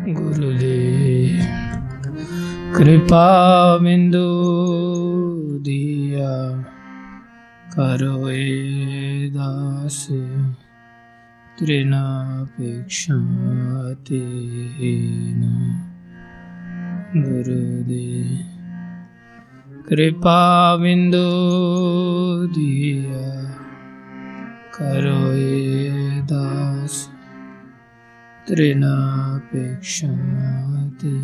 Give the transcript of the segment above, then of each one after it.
गुरुदेव कृपा बिंदु दिया करो ए दास तृणापेक्षातेन। गुरुदेव कृपा बिंदु दिया करो ए दास तृणापेक्षाते।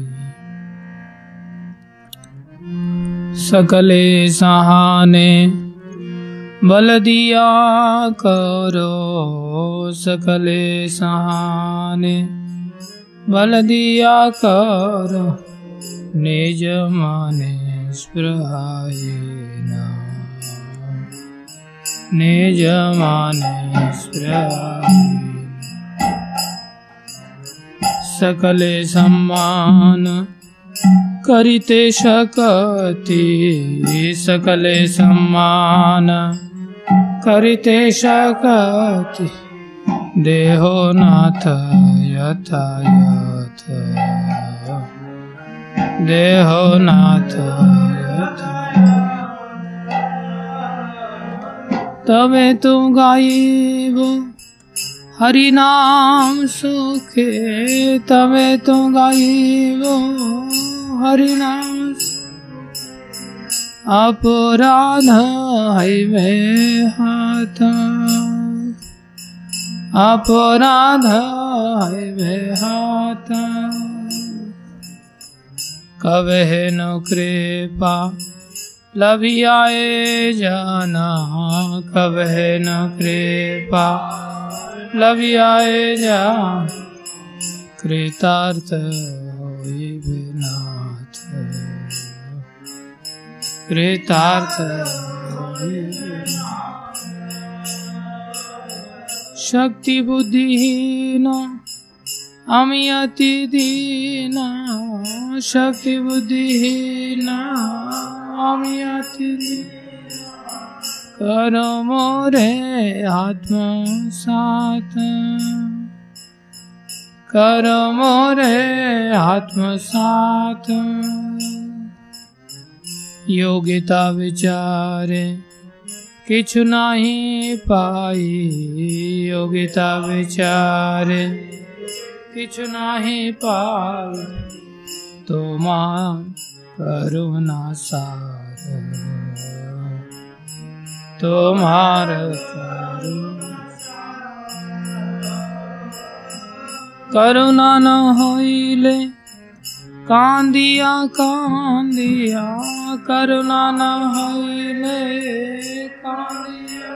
सकले सहाने बल दिया करो, सकले सहाने बल दिया करो, निज माने स्पृहायेन, निज माने स्पृहायेन। सकले सम्मान करिते शकति, सकले सम्मान करिते शकति, देहो नाथ यथायथ, देहो नाथ यथायथ। तबे तुम गाइबो हरि नाम सुखे, तबे तुम गाइबो हरि नाम। अपराध है में हाथ, अपराध है में हाथ। कबहे न कृपा लभियाए जाना, कबहे न कृपा लभियाए जा। कृतार्थ होई विनाथ, कृतार्थ होई विनाथ। शक्ति बुद्धिहीन अमि अति दीन, शक्ति बुद्धिहीन अमि अति दीन। करो मोरे आत्मसात, करो मोरे आत्मसात। योग्यता विचारे किछु नहीं पाई, योग्यता विचारे किछु नहीं पाई। तुमार करुणा सार, तुम्हार करुणा न होइले कांदिया कांदिया, करुणा न होइले कांदिया।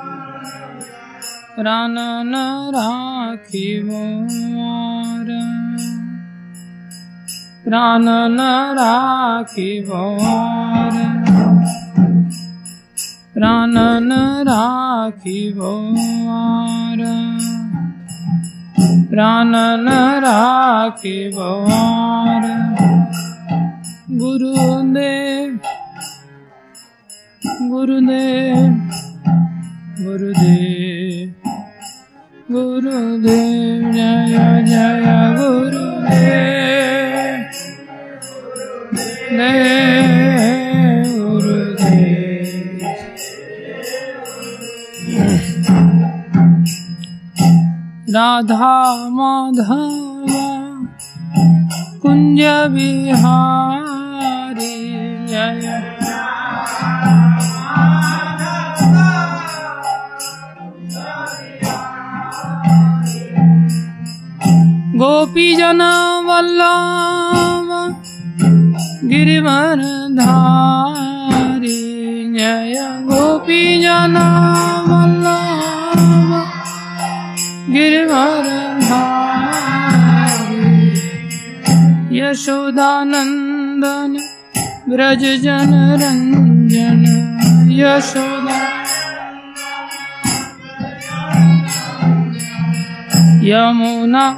प्राण न राखी मोर, प्राण न राखी मोर, प्राण न राखी मोर, प्राण न राखी मोर। गुरुदेव गुरुदेव गुरुदेव गुरुदेव, जय जय गुरुदेव, जय गुरुदेव। राधा माधव कुंज बिहारी, जय गोपी जन वल्लभ गिरिवर धारी, जय गोपी जन वल्लभ गिरिवर धारी। यशोदानंदन ब्रज जन रंजन, यशोदा यमुना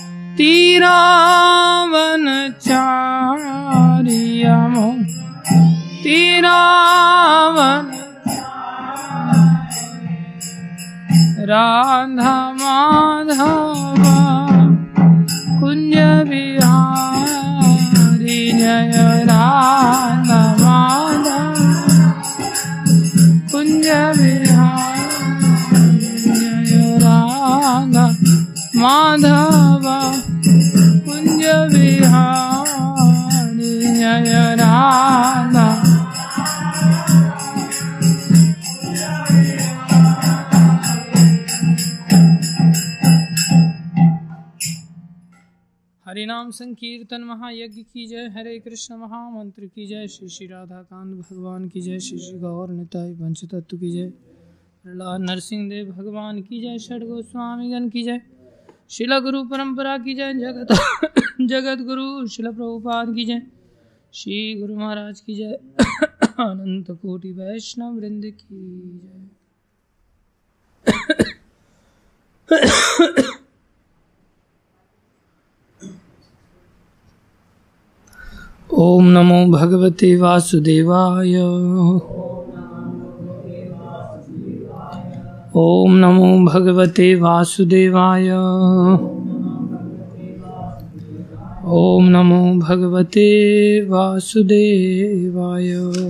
तीरावन चारी, यमुना तीरावन। राधा माधव कुंज बिहारी, हरि नाम संकीर्तन महायज्ञ की जय। हरे कृष्ण महामंत्र की जय। श्री श्री राधा कांत भगवान की जय। श्री श्री गौर निताई पंच तत्व की जय। प्रहलाद नरसिंह देव भगवान की जय। षड गोस्वामीगण की जय। शिला गुरु परंपरा की जय। जगत गुरु शिला प्रभुपाद की जय। श्री गुरु महाराज की जय। अनंत कोटि वैष्णव वृंद की जय। ओम नमो भगवते वासुदेवाय। ओम नमो भगवते वासुदेवाय। ओम नमो भगवते वासुदेवाय।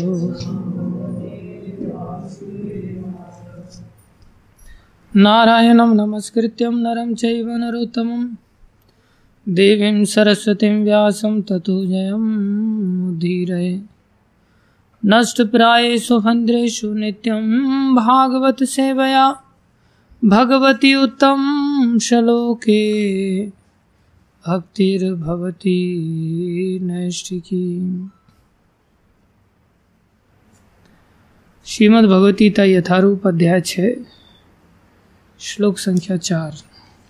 नारायणं नमस्कृत्यं नरं चैव नरोत्तमं देवीं सरस्वतीं व्यासं ततो जयमुदीरये। नष्टप्रायेषु भद्रेषु नित्यं भागवत सेवया भगवती उत्तम श्लोके भक्तिर्भवति नैष्ठिकी। श्रीमद् भगवद्गीता यथारूप अध्याय 6 श्लोक संख्या 4।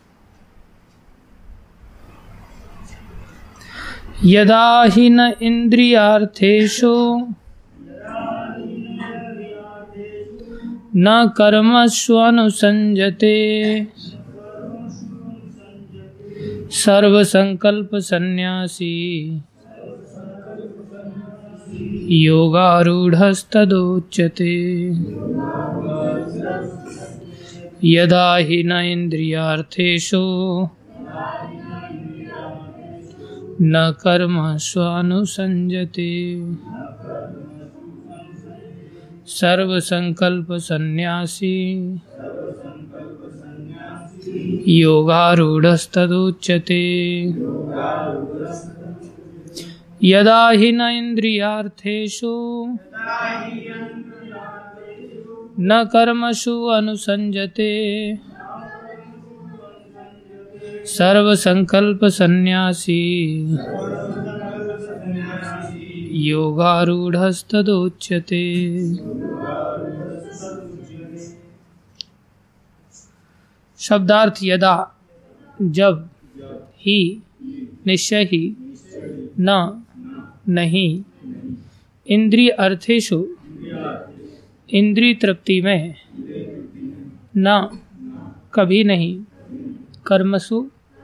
यदा हि न इन्द्रियार्थेषु न कर्मसु अनुसञ्जते सर्वसंकल्प सन्न्यासी योगारूढ़स्तदोच्यते। यदा हि न इन्द्रियार्थेषु न कर्मसु अनुसञ्जते सर्वसंकल्प सन्न्यासी योगारूढ़स्तदोच्यते। यदा हि न इन्द्रियार्थेषु न कर्मसु अनुसञ्जते सर्वसंकल्प सन्न्यासी योगारूढ़स्तदोच्यते। शब्दार्थ यदा जब, ही निश्चय ही, न नहीं, इंद्रिय अर्थेषु इंद्रिय तृप्ति में, न कभी नहीं, कर्मसु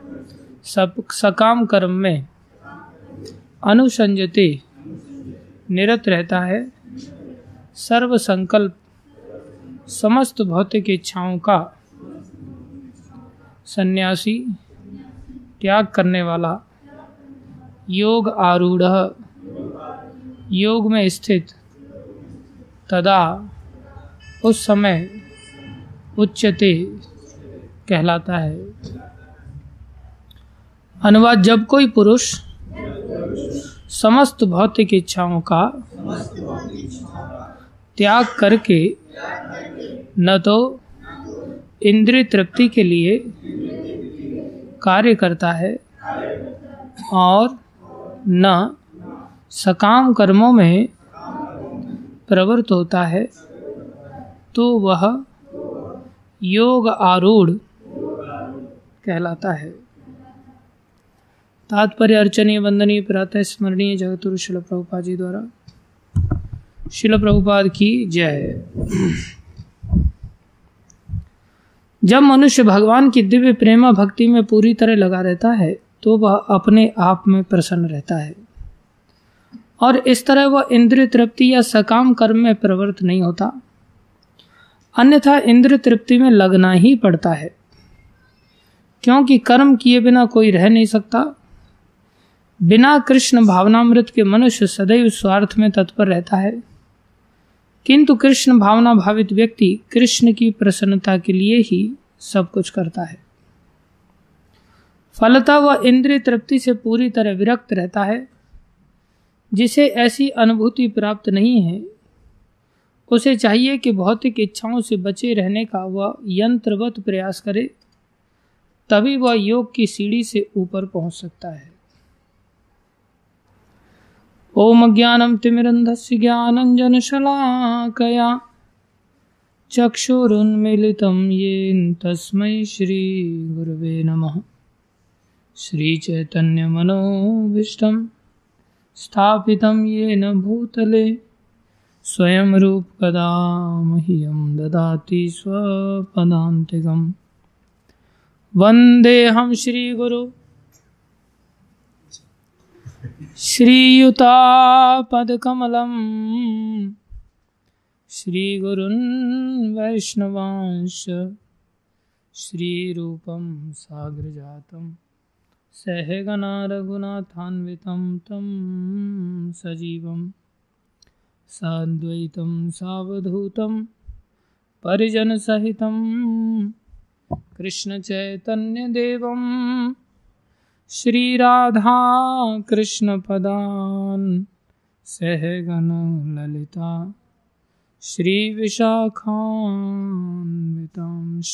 सकाम कर्म में, अनुसंजते निरत रहता है, सर्व संकल्प समस्त भौतिक इच्छाओं का, सन्यासी त्याग करने वाला, योग आरूढ़ योग में स्थित, तदा उस समय, उच्यते कहलाता है। अनुवाद जब कोई पुरुष समस्त भौतिक इच्छाओं का त्याग करके न तो इंद्रिय तृप्ति के लिए कार्य करता है और न सकाम कर्मों में प्रवृत्त होता है, तो वह योग आरूढ़ कहलाता है। तात्पर्य अर्चनीय वंदनीय प्रातः स्मरणीय जगतगुरु शिल प्रभुपाद जी द्वारा। शिल प्रभुपाद की जय। जब मनुष्य भगवान की दिव्य प्रेमा भक्ति में पूरी तरह लगा रहता है तो वह अपने आप में प्रसन्न रहता है और इस तरह वह इंद्रिय तृप्ति या सकाम कर्म में प्रवृत्त नहीं होता, अन्यथा इंद्रिय तृप्ति में लगना ही पड़ता है, क्योंकि कर्म किए बिना कोई रह नहीं सकता। बिना कृष्ण भावनामृत के मनुष्य सदैव स्वार्थ में तत्पर रहता है, किंतु कृष्ण भावना भावित व्यक्ति कृष्ण की प्रसन्नता के लिए ही सब कुछ करता है। फलतः वह इंद्रिय तृप्ति से पूरी तरह विरक्त रहता है। जिसे ऐसी अनुभूति प्राप्त नहीं है उसे चाहिए कि भौतिक इच्छाओं से बचे रहने का वह यंत्रवत प्रयास करे तभी वह योग की सीढ़ी से ऊपर पहुंच सकता है। ओम ज्ञानम तिमिरन्धस्य ज्ञानञ्जनशलाकया चक्षुरुन्मीलितं येन तस्मै श्री गुरवे नमः। श्रीचैतन्यमनोभीष्टं स्थापितं येन भूतले स्वयं रूपकदा मह्यं ददाति स्वपदान्तिकम्। वन्देऽहं श्रीगुरु श्रीयुतापदकमलं श्रीगुरुन् वैष्णवांश्च श्रीरूपं साग्रजातं सहगना रघुनाथान्वितं तं सजीवं साद्वैतं सावधूतं परिजनसहितं कृष्णचैतन्यदेवं श्रीराधा कृष्णपदान् सहगण ललिता श्रीविशाखान्वितांश्च।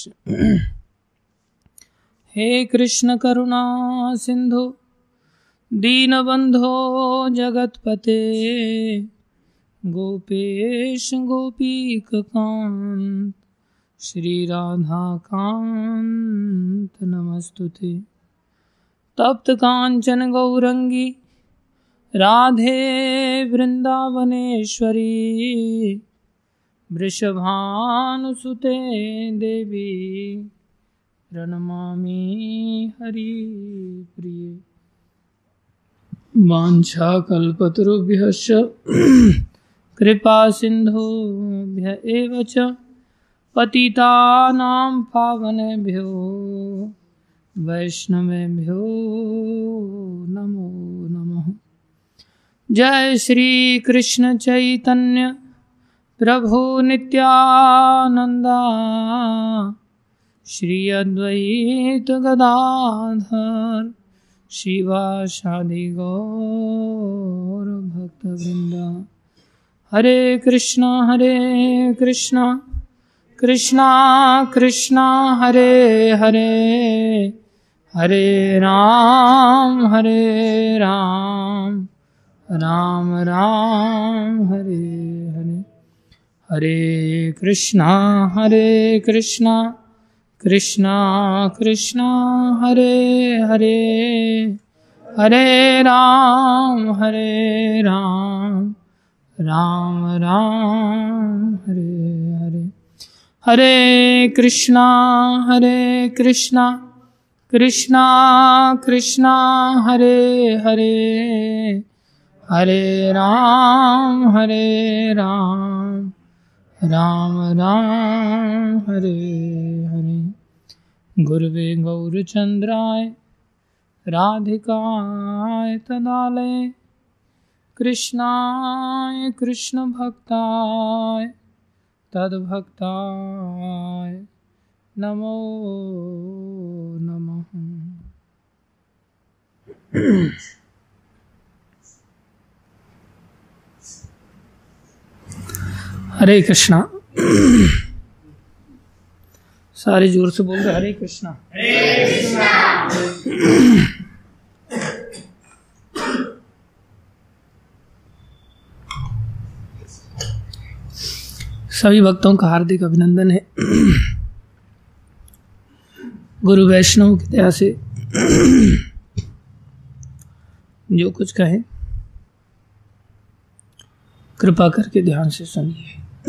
हे कृष्ण करुणा सिंधु दीनबंधो जगतपते गोपेश गोपीकांत श्रीराधाकांत नमस्तुते। तप्त कांचन गौरंगी राधे वृंदावनेश्वरी वृषभानुसुते देवी प्रणमामि हरिप्रिये। वाञ्छाकल्पतरुभ्यश्च कृपा सिन्धुभ्य एव च पतितानां पावनेभ्यो वैष्णवेभ्यो नमो नमः। जय श्री कृष्ण चैतन्य प्रभु नित्यानंदा श्री अद्वैत गदाधर शिवासादि गौर भक्तवृंदा। हरे कृष्णा कृष्णा कृष्णा हरे हरे हरे राम राम राम हरे हरे। हरे कृष्णा कृष्णा कृष्णा हरे हरे हरे राम राम हरे हरे। हरे कृष्णा कृष्णा हरे हरे हरे राम राम हरे हरे। गुरुवे गौरचंद्राय राधिकाय तदालये कृष्णाय कृष्ण भक्ताय तद्भक्ताय नमो नमः। हरे कृष्णा। सारे जोर से बोल रहे हरे कृष्णा। सभी भक्तों का हार्दिक अभिनंदन है। गुरु वैष्णव की दया से जो कुछ कहें कृपा करके ध्यान से सुनिए।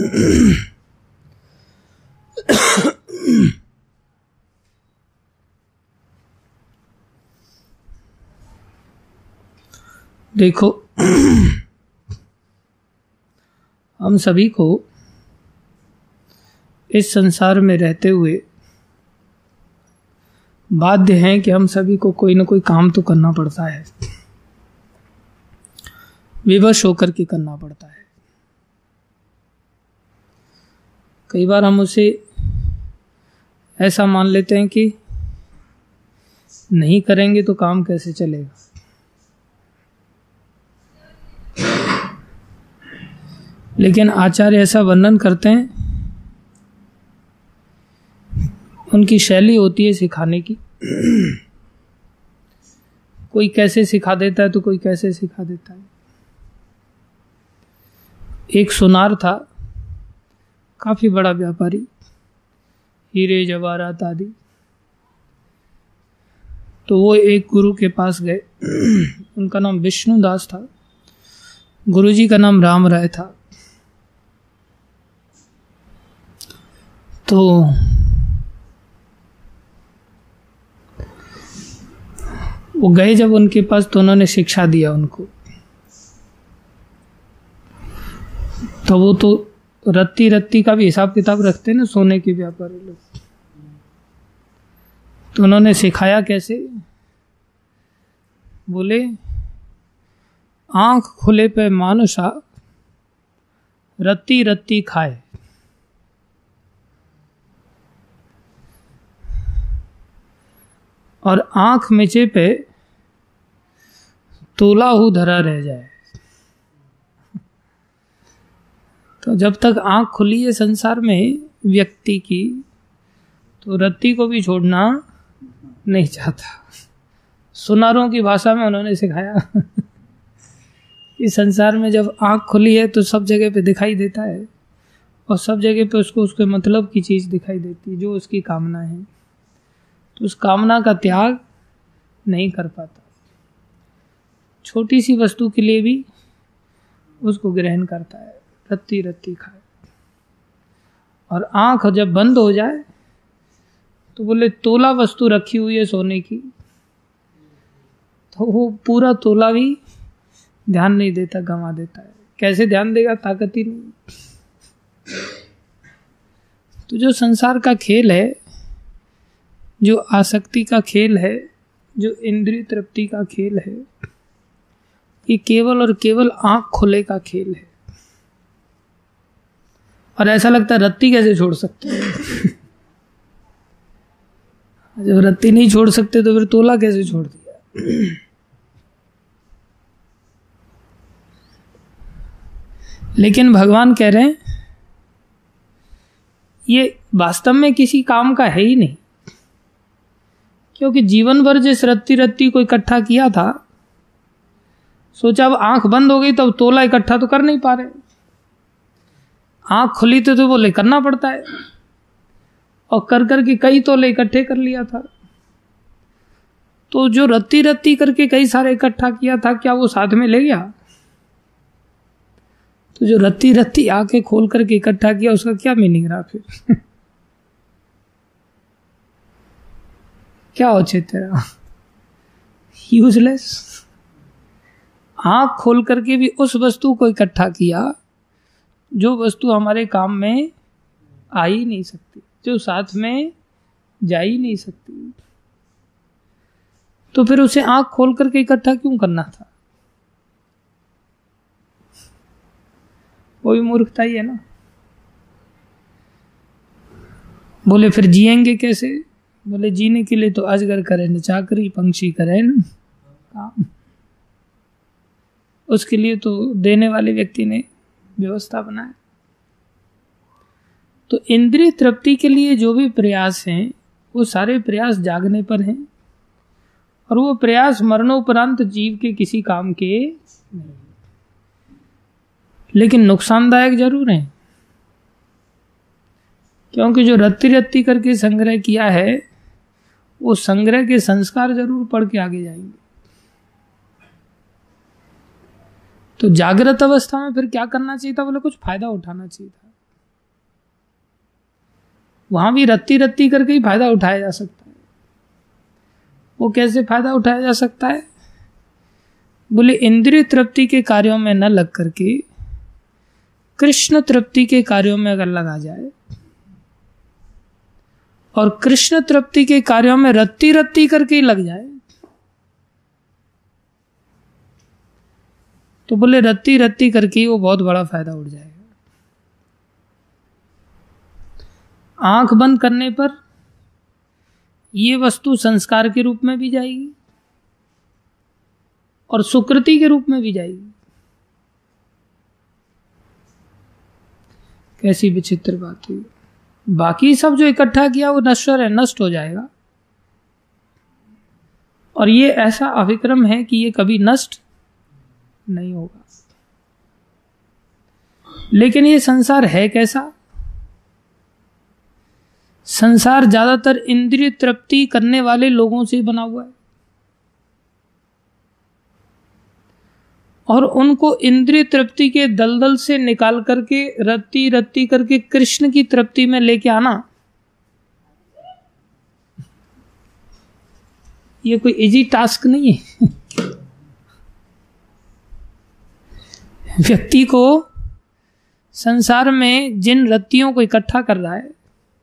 देखो, हम सभी को इस संसार में रहते हुए बाध्य हैं कि हम सभी को कोई ना कोई काम तो करना पड़ता है, विवश होकर के करना पड़ता है। कई बार हम उसे ऐसा मान लेते हैं कि नहीं करेंगे तो काम कैसे चलेगा। लेकिन आचार्य ऐसा वर्णन करते हैं, उनकी शैली होती है सिखाने की कोई कैसे सिखा देता है तो कोई कैसे सिखा देता है। एक सुनार था, काफी बड़ा व्यापारी, हीरे जवाहरात आदि। तो वो एक गुरु के पास गए, उनका नाम विष्णुदास था, गुरुजी का नाम राम राय था। तो वो गए जब उनके पास, तो उन्होंने शिक्षा दिया उनको। तो वो तो रत्ती रत्ती का भी हिसाब किताब रखते हैं ना, सोने के व्यापारी लोग। तो उन्होंने सिखाया कैसे, बोले आंख खुले पे मानुषा रत्ती रत्ती खाए। और आंख मिचे पे तोला हु धरा रह जाए। तो जब तक आंख खुली है संसार में व्यक्ति की, तो रत्ती को भी छोड़ना नहीं चाहता। सुनारों की भाषा में उन्होंने सिखाया कि संसार में जब आंख खुली है तो सब जगह पे दिखाई देता है, और सब जगह पे उसको उसके मतलब की चीज दिखाई देती है, जो उसकी कामना है। तो उस कामना का त्याग नहीं कर पाता, छोटी सी वस्तु के लिए भी उसको ग्रहण करता है, रत्ती रत्ती खाए। और आंख जब बंद हो जाए तो बोले तोला वस्तु रखी हुई है सोने की, तो वो पूरा तोला भी ध्यान नहीं देता, गंवा देता है। कैसे ध्यान देगा, ताकत ही नहीं। तो जो संसार का खेल है, जो आसक्ति का खेल है, जो इंद्रिय तृप्ति का खेल है, ये केवल और केवल आंख खुले का खेल है। और ऐसा लगता है रत्ती कैसे छोड़ सकते हैं जब रत्ती नहीं छोड़ सकते तो फिर तोला कैसे छोड़ दिया। लेकिन भगवान कह रहे हैं ये वास्तव में किसी काम का है ही नहीं, क्योंकि जीवन भर जिस रत्ती रत्ती को इकट्ठा किया था, सोचा अब आंख बंद हो गई तो अब तोला इकट्ठा तो कर नहीं पा रहे। आंख खुली तो बोले करना पड़ता है, और कर करके कई तोले इकट्ठे कर लिया था। तो जो रत्ती रत्ती करके कई सारे इकट्ठा किया था, क्या वो साथ में ले गया? तो जो रत्ती रत्ती आंखें खोल करके इकट्ठा किया, उसका क्या मीनिंग रहा फिर? क्या औचित्य रहा? यूजलेस। आंख खोल करके भी उस वस्तु को इकट्ठा किया जो वस्तु हमारे काम में आ ही नहीं सकती, जो साथ में जा ही नहीं सकती। तो फिर उसे आंख खोल करके इकट्ठा क्यों करना था? वो भी मूर्खता ही है ना। बोले फिर जिएंगे कैसे? बोले जीने के लिए तो अजगर करे न चाकरी, पंछी करे न काम। उसके लिए तो देने वाले व्यक्ति ने व्यवस्था बनाए। तो इंद्रिय तृप्ति के लिए जो भी प्रयास हैं, वो सारे प्रयास जागने पर हैं, और वो प्रयास मरणोपरांत जीव के किसी काम के नहीं, लेकिन नुकसानदायक जरूर हैं। क्योंकि जो रत्ती रत्ती करके संग्रह किया है, वो संग्रह के संस्कार जरूर पढ़ के आगे जाएंगे। तो जागृत अवस्था में फिर क्या करना चाहिए था? बोले कुछ फायदा उठाना चाहिए था। वहां भी रत्ती रत्ती करके ही फायदा उठाया जा सकता है। वो कैसे फायदा उठाया जा सकता है? बोले इंद्रिय तृप्ति के कार्यों में न लग करके कृष्ण तृप्ति के कार्यों में अगर लगा जाए, और कृष्ण तृप्ति के कार्यों में रत्ती रत्ती करके ही लग जाए, तो बोले रत्ती रत्ती करके वो बहुत बड़ा फायदा उठ जाएगा। आंख बंद करने पर ये वस्तु संस्कार के रूप में भी जाएगी और सुकृति के रूप में भी जाएगी। कैसी विचित्र बात हुई। बाकी सब जो इकट्ठा किया वो नश्वर है, नष्ट हो जाएगा, और ये ऐसा अविक्रम है कि ये कभी नष्ट नहीं होगा। लेकिन ये संसार है कैसा? संसार ज्यादातर इंद्रिय तृप्ति करने वाले लोगों से बना हुआ है, और उनको इंद्रिय तृप्ति के दलदल से निकाल करके रत्ती रत्ती करके कृष्ण की तृप्ति में लेके आना, ये कोई इजी टास्क नहीं है। व्यक्ति को संसार में जिन रत्तियों को इकट्ठा कर रहा है,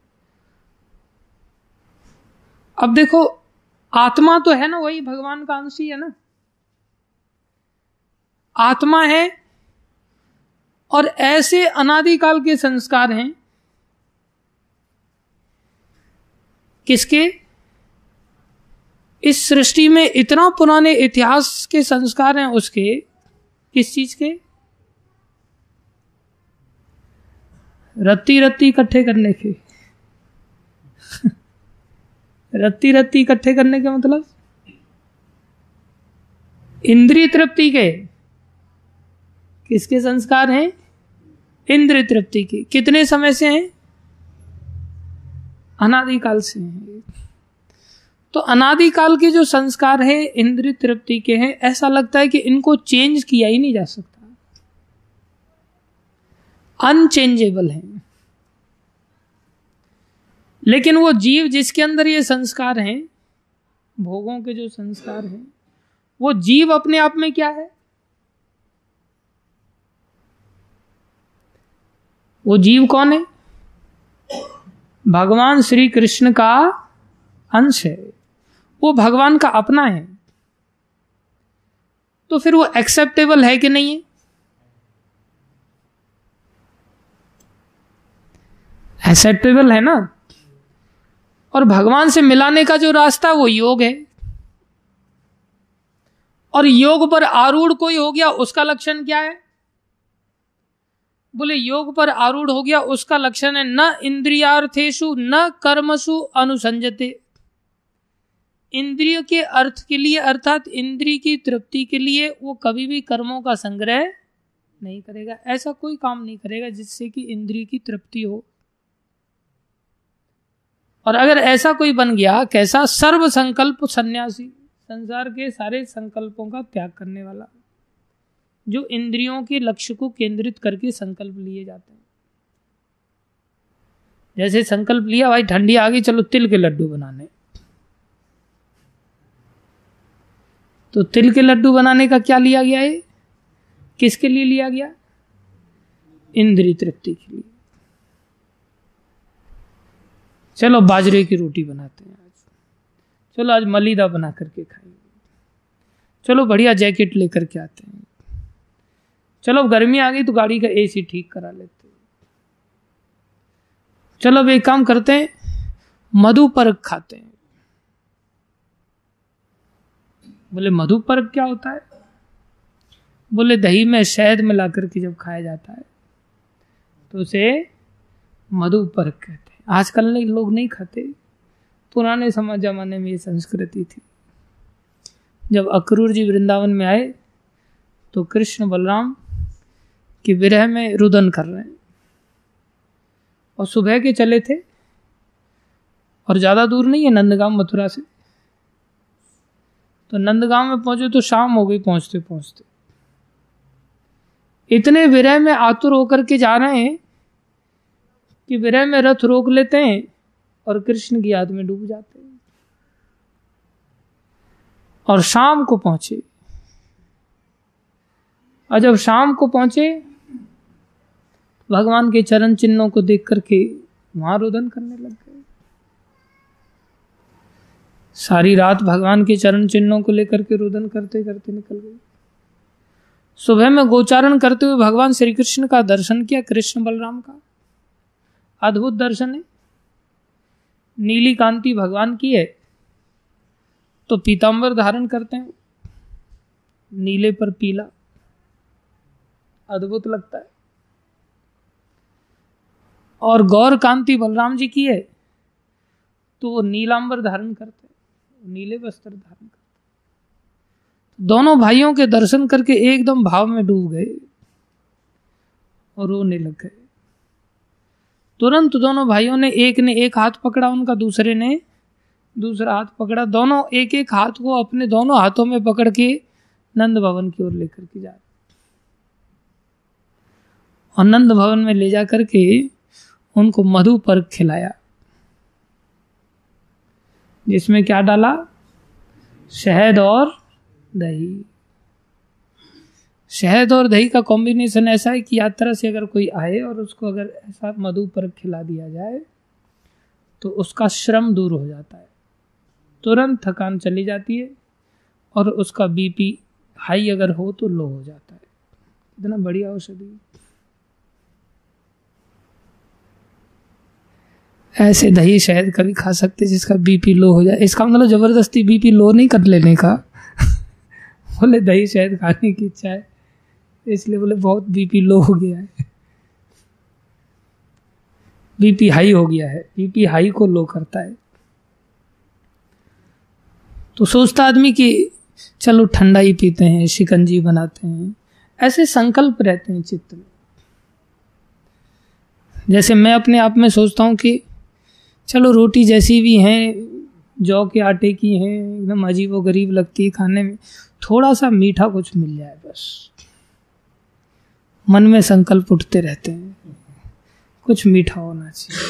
अब देखो आत्मा तो है ना, वही भगवान का अंश ही है ना, आत्मा है, और ऐसे अनादिकाल के संस्कार हैं किसके? इस सृष्टि में इतना पुराने इतिहास के संस्कार हैं उसके। किस चीज के? रत्ती रत्ती इकट्ठे करने के। रत्ती रत्ती इकट्ठे करने के मतलब इंद्रिय तृप्ति के। किसके संस्कार हैं? इंद्रिय तृप्ति के। कितने समय से हैं? अनादिकाल से हैं। तो अनादिकाल के जो संस्कार हैं इंद्रिय तृप्ति के हैं, ऐसा लगता है कि इनको चेंज किया ही नहीं जा सकता, अनचेंजेबल हैं। लेकिन वो जीव जिसके अंदर ये संस्कार हैं, भोगों के जो संस्कार हैं, वो जीव अपने आप में क्या है? वो जीव कौन है? भगवान श्री कृष्ण का अंश है, वो भगवान का अपना है। तो फिर वो एक्सेप्टेबल है कि नहीं है? एक्सेप्टेबल है ना। और भगवान से मिलाने का जो रास्ता वो योग है, और योग पर आरूढ़ कोई हो गया, उसका लक्षण क्या है? बोले योग पर आरूढ़ हो गया, उसका लक्षण है न इंद्रियार्थेषु न कर्मसु अनुसंजते। इंद्रिय के अर्थ के लिए, अर्थात इंद्रिय की तृप्ति के लिए वो कभी भी कर्मों का संग्रह नहीं करेगा। ऐसा कोई काम नहीं करेगा जिससे कि इंद्रिय की तृप्ति हो। और अगर ऐसा कोई बन गया, कैसा? सर्व संकल्प सन्यासी, संसार के सारे संकल्पों का त्याग करने वाला, जो इंद्रियों के लक्ष्य को केंद्रित करके संकल्प लिए जाते हैं। जैसे संकल्प लिया, भाई ठंडी आ गई, चलो तिल के लड्डू बनाने, तो तिल के लड्डू बनाने का क्या लिया गया है? किसके लिए लिया गया? इंद्रिय तृप्ति के लिए। चलो बाजरे की रोटी बनाते हैं आज, चलो आज मलीदा बना करके खाएंगे, चलो बढ़िया जैकेट लेकर के आते हैं, चलो गर्मी आ गई तो गाड़ी का एसी ठीक करा लेते हैं, चलो अब एक काम करते हैं, मधुपर्क खाते हैं। बोले मधुपर्क क्या होता है? बोले दही में शहद मिला करके जब खाया जाता है तो उसे मधुपर्क कहते हैं। आजकल लोग नहीं खाते, पुराने समय जमाने में ये संस्कृति थी। जब अक्रूर जी वृंदावन में आए तो कृष्ण बलराम के विरह में रुदन कर रहे हैं, और सुबह के चले थे, और ज्यादा दूर नहीं है नंदगांव मथुरा से। तो नंदगांव में पहुंचे तो शाम हो गई पहुंचते पहुंचते। इतने विरह में आतुर होकर के जा रहे हैं कि विरह में रथ रोक लेते हैं और कृष्ण की याद में डूब जाते हैं। और शाम को पहुंचे, और जब शाम को पहुंचे भगवान के चरण चिन्हों को देख करके वहां रुदन करने लग गए। सारी रात भगवान के चरण चिन्हों को लेकर के रुदन करते करते निकल गए। सुबह में गोचारण करते हुए भगवान श्री कृष्ण का दर्शन किया, कृष्ण बलराम का अद्भुत दर्शन है। नीली कांति भगवान की है, तो पीतांबर धारण करते हैं, नीले पर पीला, अद्भुत लगता है। और गौर कांति बलराम जी की है, तो वो नीलांबर धारण करते हैं, नीले वस्त्र धारण करते हैं। दोनों भाइयों के दर्शन करके एकदम भाव में डूब गए और रोने लग गए। तुरंत दोनों भाइयों ने, एक ने एक हाथ पकड़ा उनका, दूसरे ने दूसरा हाथ पकड़ा, दोनों एक एक हाथ को अपने दोनों हाथों में पकड़ के नंद भवन की ओर लेकर के जा रहे। और नंद भवन में ले जा करके उनको मधु पर्क खिलाया, जिसमें क्या डाला? शहद और दही। शहद और दही का कॉम्बिनेशन ऐसा है कि यात्रा से अगर कोई आए और उसको अगर ऐसा मधु पर्क खिला दिया जाए तो उसका श्रम दूर हो जाता है, तुरंत थकान चली जाती है और उसका बीपी हाई अगर हो तो लो हो जाता है। इतना बढ़िया औषधि। ऐसे दही शहद कभी खा सकते जिसका बीपी लो हो जाए। इसका मतलब जबरदस्ती बीपी लो नहीं कर लेने का बोले दही शहद खाने की इच्छा है, इसलिए बोले बहुत बीपी लो हो गया है, बीपी हाई हो गया है। बीपी हाई को लो करता है। तो सोचता आदमी कि चलो ठंडा ही पीते हैं, शिकंजी बनाते हैं, ऐसे संकल्प रहते हैं चित्त में। जैसे मैं अपने आप में सोचता हूं कि चलो रोटी जैसी भी हैं, जौ के आटे की हैं, एकदम अजीब व गरीब लगती है खाने में, थोड़ा सा मीठा कुछ मिल जाए बस। मन में संकल्प उठते रहते हैं, कुछ मीठा होना चाहिए।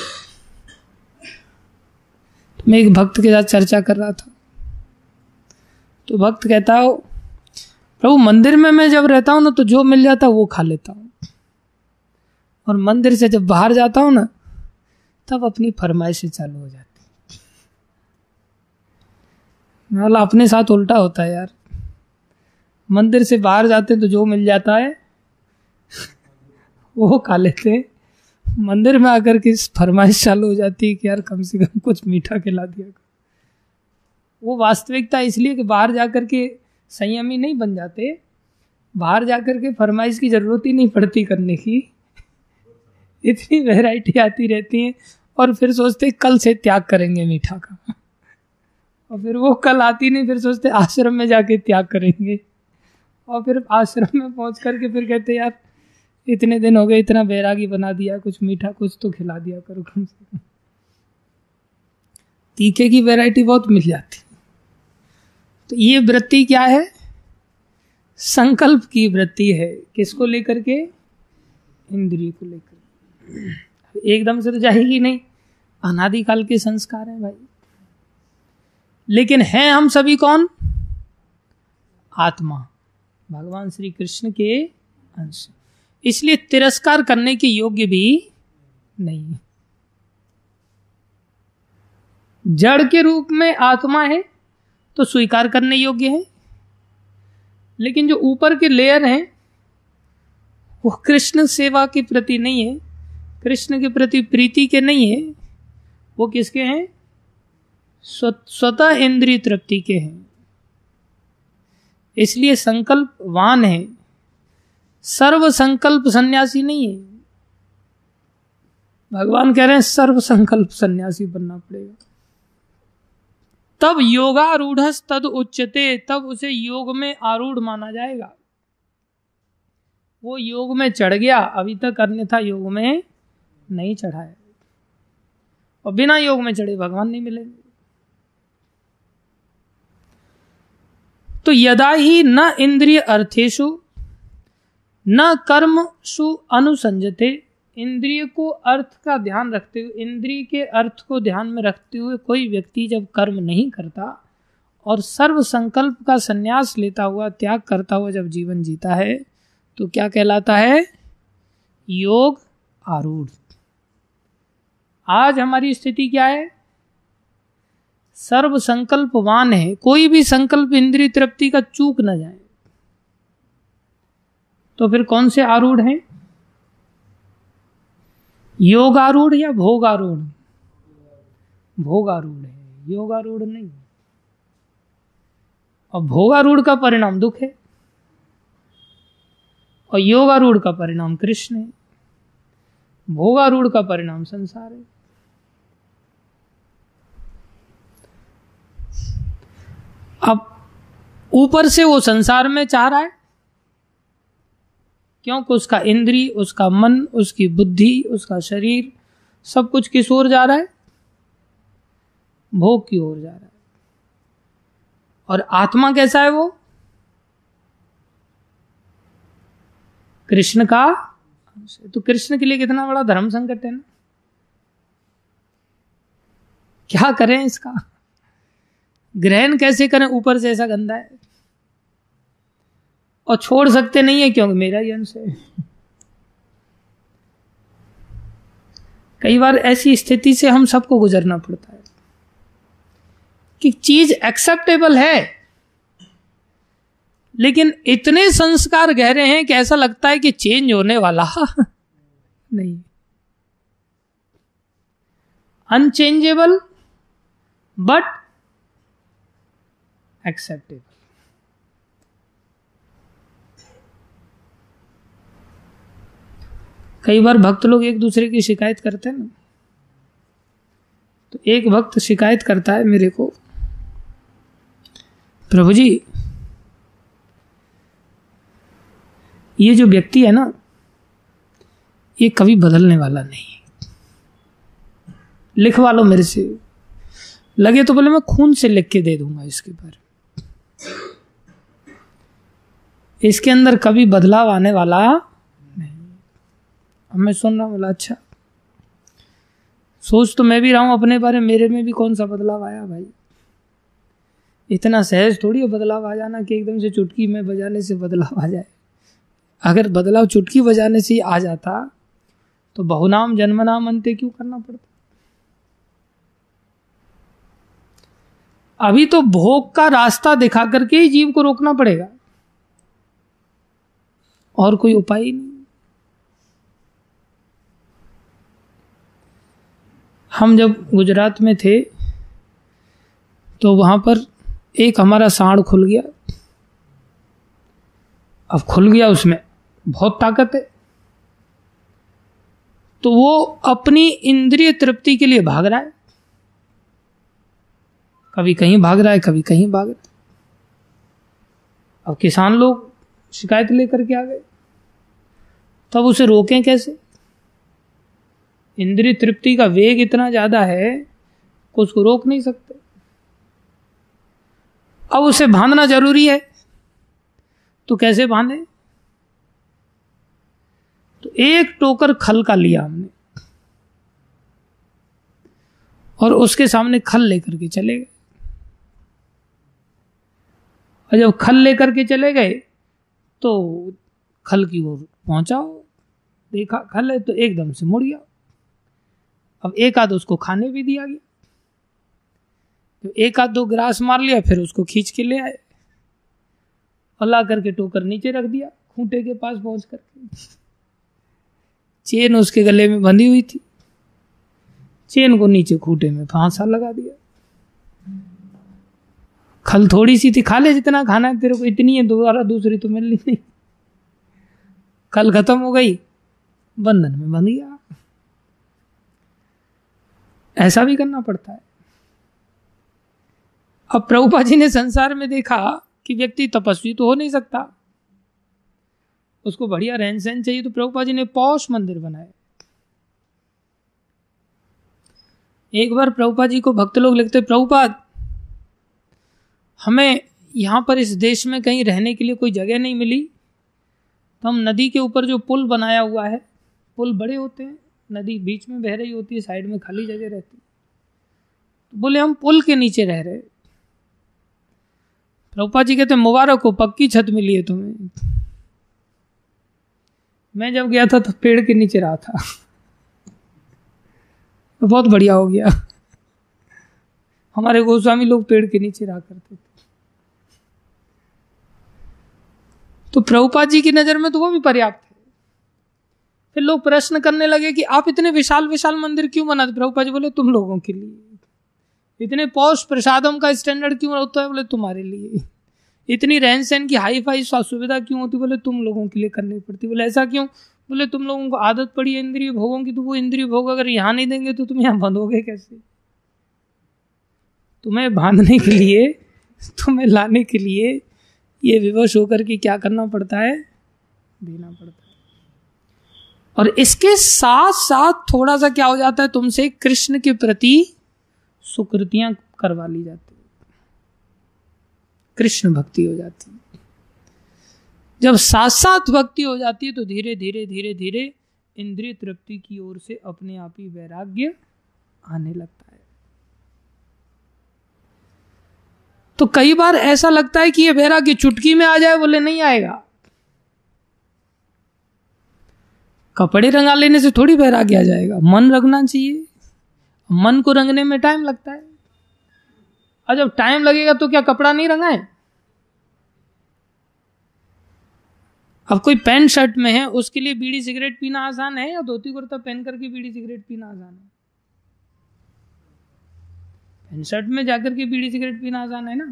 तो मैं एक भक्त के साथ चर्चा कर रहा था, तो भक्त कहता हो प्रभु मंदिर में मैं जब रहता हूं ना तो जो मिल जाता है वो खा लेता हूं, और मंदिर से जब बाहर जाता हूं ना तब अपनी फरमाइशें चालू हो जाती। मतलब अपने साथ उल्टा होता है यार। मंदिर से बाहर जाते तो जो मिल जाता है वो खा लेते हैं, मंदिर में आकर के फरमाइश चालू हो जाती है कि यार कम से कम कुछ मीठा खिला दिया। वो वास्तविकता इसलिए कि बाहर जाकर के संयमी नहीं बन जाते, बाहर जाकर के फरमाइश की जरूरत ही नहीं पड़ती करने की, इतनी वैरायटी आती रहती है, और फिर सोचते कल से त्याग करेंगे मीठा का, और फिर वो कल आती नहीं, फिर सोचते आश्रम में जाके त्याग करेंगे, और फिर आश्रम में पहुंच करके फिर कहते यार इतने दिन हो गए, इतना वैरागी बना दिया, कुछ मीठा कुछ तो खिला दिया करो कम से कम। तीखे की वैरायटी बहुत मिल जाती। तो ये वृत्ति क्या है? संकल्प की वृत्ति है। किसको लेकर के? इंद्रिय को लेकर। एकदम से तो जाएगी नहीं, अनादिकाल के संस्कार हैं भाई। लेकिन हैं हम सभी कौन? आत्मा, भगवान श्री कृष्ण के अंश, इसलिए तिरस्कार करने के योग्य भी नहीं। जड़ के रूप में आत्मा है तो स्वीकार करने योग्य है, लेकिन जो ऊपर के लेयर हैं वो कृष्ण सेवा के प्रति नहीं है, कृष्ण के प्रति प्रीति के नहीं है, वो किसके हैं? स्वतः इंद्रिय तृप्ति के हैं। इसलिए संकल्पवान है, सर्व संकल्प सन्यासी नहीं है। भगवान कह रहे हैं सर्व संकल्प सन्यासी बनना पड़ेगा। तब योगारूढ़ तद उच्यते, तब उसे योग में आरूढ़ माना जाएगा। वो योग में चढ़ गया, अभी तक अन्यथा योग में नहीं चढ़ा है, और बिना योग में चढ़े भगवान नहीं मिलेंगे। तो यदा ही न इंद्रिय अर्थेषु न कर्मसु अनुसंजते, इंद्रिय को अर्थ का ध्यान रखते हुए, इंद्रिय के अर्थ को ध्यान में रखते हुए कोई व्यक्ति जब कर्म नहीं करता और सर्व संकल्प का संन्यास लेता हुआ, त्याग करता हुआ जब जीवन जीता है, तो क्या कहलाता है? योग आरूढ़। आज हमारी स्थिति क्या है? सर्व संकल्पवान है, कोई भी संकल्प इंद्रिय तृप्ति का चूक न जाए। तो फिर कौन से आरूढ़ हैं? योगारूढ़ या भोगारूढ़? भोगारूढ़ है, योगारूढ़ नहीं। और भोगारूढ़ का परिणाम दुख है, और योगारूढ़ का परिणाम कृष्ण है, भोगारूढ़ का परिणाम संसार है। अब ऊपर से वो संसार में चाह रहा है, क्योंकि उसका इंद्रिय, उसका मन, उसकी बुद्धि, उसका शरीर सब कुछ किस ओर जा रहा है? भोग की ओर जा रहा है। और आत्मा कैसा है? वो कृष्ण का। तो कृष्ण के लिए कितना बड़ा धर्म संकट है ना। क्या करें इसका? ग्रहण कैसे करें? ऊपर से ऐसा गंदा है और छोड़ सकते नहीं है क्योंकि मेरा ही अंश है। कई बार ऐसी स्थिति से हम सबको गुजरना पड़ता है कि चीज एक्सेप्टेबल है, लेकिन इतने संस्कार गहरे हैं कि ऐसा लगता है कि चेंज होने वाला नहीं। Unchangeable but acceptable. कई बार भक्त लोग एक दूसरे की शिकायत करते हैं ना, तो एक भक्त शिकायत करता है मेरे को, प्रभु जी ये जो व्यक्ति है ना, ये कभी बदलने वाला नहीं है, लिखवा लो मेरे से, लगे तो बोले मैं खून से लिख के दे दूंगा इसके बारे, इसके अंदर कभी बदलाव आने वाला नहीं। अब मैं सुन रहा हूं, बोला अच्छा, सोच तो मैं भी रहा हूं अपने बारे में, मेरे में भी कौन सा बदलाव आया भाई। इतना सहज थोड़ी है बदलाव आ जाना कि एकदम से चुटकी में बजाने से बदलाव आ जाए। अगर बदलाव चुटकी बजाने से ही आ जाता तो बहुनाम जन्मनाम अंत्य क्यों करना पड़ता। अभी तो भोग का रास्ता दिखा करके ही जीव को रोकना पड़ेगा, और कोई उपाय ही नहीं। हम जब गुजरात में थे तो वहां पर एक हमारा सांड खुल गया। अब खुल गया, उसमें बहुत ताकत है, तो वो अपनी इंद्रिय तृप्ति के लिए भाग रहा है, कभी कहीं भाग रहा है, कभी कहीं भाग रहा है। अब किसान लोग शिकायत लेकर के आ गए, तब उसे रोकें कैसे? इंद्रिय तृप्ति का वेग इतना ज्यादा है कि उसको रोक नहीं सकते। अब उसे बांधना जरूरी है, तो कैसे बांधे? तो एक टोकर खल का लिया हमने और उसके सामने खल लेकर के चले गए। और जब खल लेकर के चले गए तो खल की ओर पहुंचाओ, देखा खल है तो एकदम से मुड़ गया। अब एक आध उसको खाने भी दिया गया, तो एक आध दो ग्रास मार लिया, फिर उसको खींच के ले आए और ला करके टोकर नीचे रख दिया, खूंटे के पास पहुंच करके। चेन उसके गले में बंधी हुई थी, चेन को नीचे खूंटे में फांसा लगा दिया। खल थोड़ी सी थी, खा ले जितना खाना है तेरे को, इतनी है, दोबारा दूसरी तो मिलनी नहीं। खल खत्म हो गई, बंधन में बंध गया। ऐसा भी करना पड़ता है। अब प्रभुपाद जी ने संसार में देखा कि व्यक्ति तपस्वी तो हो नहीं सकता, उसको बढ़िया रहन सहन चाहिए, तो प्रभुपाद जी ने पौष मंदिर बनाए। एक बार प्रभुपाद जी को भक्त लोग लिखते, प्रभुपाद हमें यहां पर इस देश में कहीं रहने के लिए कोई जगह नहीं मिली, तो हम नदी के ऊपर जो पुल बनाया हुआ है, पुल बड़े होते हैं, नदी बीच में बह रही होती है, साइड में खाली जगह रहती है, तो बोले हम पुल के नीचे रह रहे। प्रभुपाद जी कहते मुबारक हो, पक्की छत मिली है तुम्हें। मैं जब गया था तो पेड़ के नीचे रहा था, तो बहुत बढ़िया हो गया। हमारे गोस्वामी लोग पेड़ के नीचे रहा करते थे। तो प्रभुपाद जी की नजर में तो वो भी पर्याप्त है। फिर लोग प्रश्न करने लगे कि आप इतने विशाल विशाल मंदिर क्यों बनाते? प्रभुपाद जी बोले तुम लोगों के लिए। इतने पौष प्रसादम का स्टैंडर्ड क्यों होता है? बोले तुम्हारे लिए। इतनी रहन सहन की हाई फाई सुविधा क्यों होती? बोले तुम लोगों के लिए करनी पड़ती। बोले ऐसा क्यों? बोले तुम लोगों को आदत पड़ी है इंद्रिय भोगों की, तो वो इंद्रिय भोग अगर यहाँ नहीं देंगे तो तुम यहाँ बंधोगे कैसे? तुम्हें बांधने के लिए, तुम्हें लाने के लिए ये विवश होकर के क्या करना पड़ता है, देना पड़ता है। और इसके साथ साथ थोड़ा सा क्या हो जाता है, तुमसे कृष्ण के प्रति सुकृतियां करवा ली जाती है, कृष्ण भक्ति हो जाती है। जब साथ साथ भक्ति हो जाती है तो धीरे धीरे धीरे धीरे इंद्रिय तृप्ति की ओर से अपने आप ही वैराग्य आने लगता है। तो कई बार ऐसा लगता है कि ये वैराग्य चुटकी में आ जाए, बोले नहीं आएगा। कपड़े रंगा लेने से थोड़ी वैराग्य आ जाएगा, मन रंगना चाहिए। मन को रंगने में टाइम लगता है, और जब टाइम लगेगा तो क्या कपड़ा नहीं रंगाए? अब कोई पैंट शर्ट में है, उसके लिए बीड़ी सिगरेट पीना आसान है, या धोती कुर्ता पहन करके बीड़ी सिगरेट पीना आसान है? पैंट शर्ट में जाकर के बीड़ी सिगरेट पीना आसान है ना।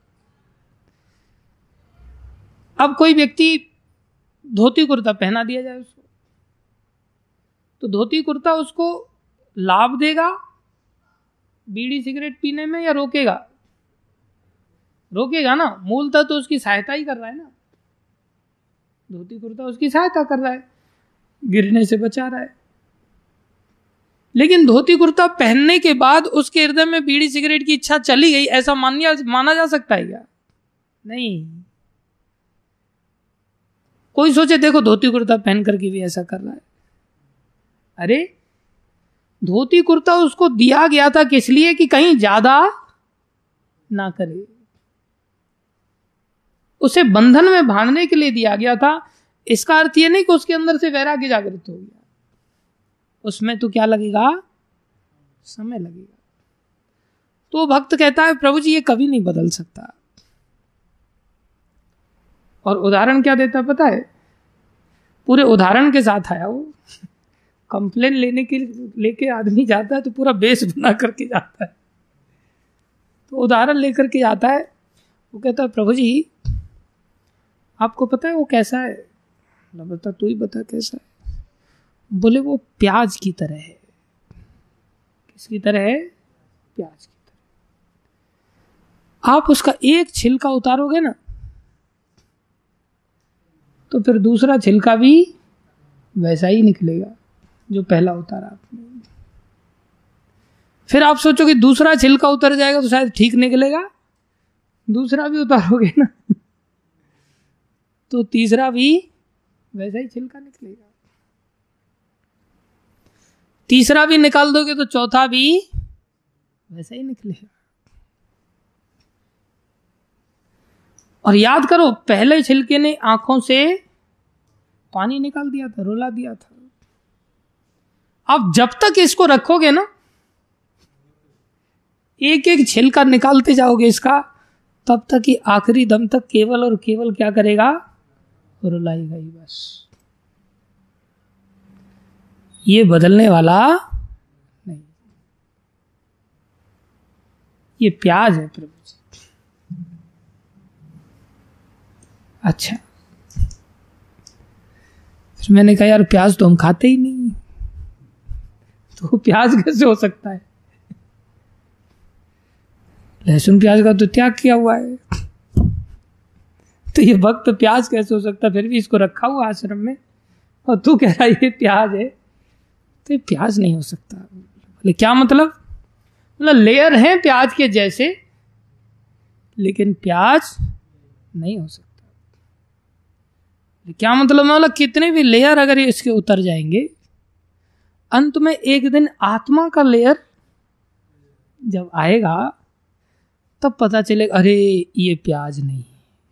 अब कोई व्यक्ति धोती कुर्ता पहना दिया जाए उसको, तो धोती कुर्ता उसको लाभ देगा बीड़ी सिगरेट पीने में, या रोकेगा? रोकेगा ना, मूलतः तो उसकी सहायता ही कर रहा है ना। धोती कुर्ता उसकी सहायता कर रहा है, गिरने से बचा रहा है। लेकिन धोती कुर्ता पहनने के बाद उसके हृदय में बीड़ी सिगरेट की इच्छा चली गई, ऐसा माना जा सकता है क्या? नहीं। कोई सोचे देखो धोती कुर्ता पहन करके भी ऐसा कर रहा है। अरे धोती कुर्ता उसको दिया गया था किस लिए? कि कहीं ज्यादा ना करे, उसे बंधन में बांधने के लिए दिया गया था। इसका अर्थ यह नहीं कि उसके अंदर से वैराग्य जागृत हो गया, उसमें तो क्या लगेगा, समय लगेगा। तो भक्त कहता है प्रभु जी ये कभी नहीं बदल सकता। और उदाहरण क्या देता पता है? पूरे उदाहरण के साथ आया वो। कंप्लेन लेके आदमी जाता है तो पूरा बेस बना करके जाता है। तो उदाहरण लेकर के आता है, वो कहता है प्रभु जी आपको पता है वो कैसा है? बता, तू ही बता कैसा है। बोले वो प्याज की तरह है। किसकी तरह है? प्याज की तरह। आप उसका एक छिलका उतारोगे ना तो फिर दूसरा छिलका भी वैसा ही निकलेगा जो पहला उतारा आपने। फिर आप सोचोगे दूसरा छिलका उतर जाएगा तो शायद ठीक निकलेगा, दूसरा भी उतारोगे ना तो तीसरा भी वैसा ही छिलका निकलेगा, तीसरा भी निकाल दोगे तो चौथा भी वैसा ही निकलेगा। और याद करो पहले छिलके ने आंखों से पानी निकाल दिया था, रुला दिया था। अब जब तक इसको रखोगे ना, एक एक छिलका निकालते जाओगे इसका, तब तक ही आखिरी दम तक केवल और केवल क्या करेगा? रुलाएगा ही बस। ये बदलने वाला नहीं। ये प्याज है प्रभु जी। अच्छा, फिर मैंने कहा यार प्याज तो हम खाते ही नहीं, तो प्याज कैसे हो सकता है? लहसुन प्याज का तो त्याग किया हुआ है, तो ये भक्त प्याज कैसे हो सकता है? फिर भी इसको रखा हुआ आश्रम में, और तू कह रहा है ये प्याज है, तो ये प्याज नहीं हो सकता। बोले क्या मतलब? लेयर है प्याज के जैसे, लेकिन प्याज नहीं हो सकता। क्या मतलब? मैं बोला कितने भी लेयर अगर इसके उतर जाएंगे, अंत में एक दिन आत्मा का लेयर जब आएगा तब पता चलेगा अरे ये प्याज नहीं,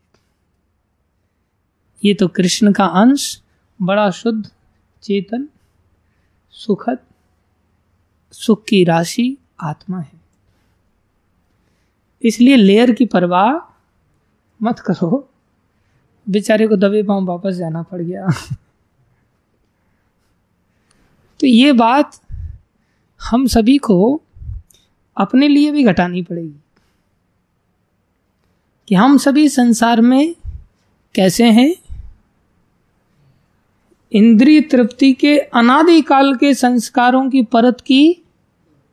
ये तो कृष्ण का अंश, बड़ा शुद्ध चेतन सुखद सुख की राशि आत्मा है। इसलिए लेयर की परवाह मत करो। बेचारे को दबे पांव वापस जाना पड़ गया। तो ये बात हम सभी को अपने लिए भी घटानी पड़ेगी कि हम सभी संसार में कैसे हैं। इंद्रिय तृप्ति के अनादि काल के संस्कारों की परत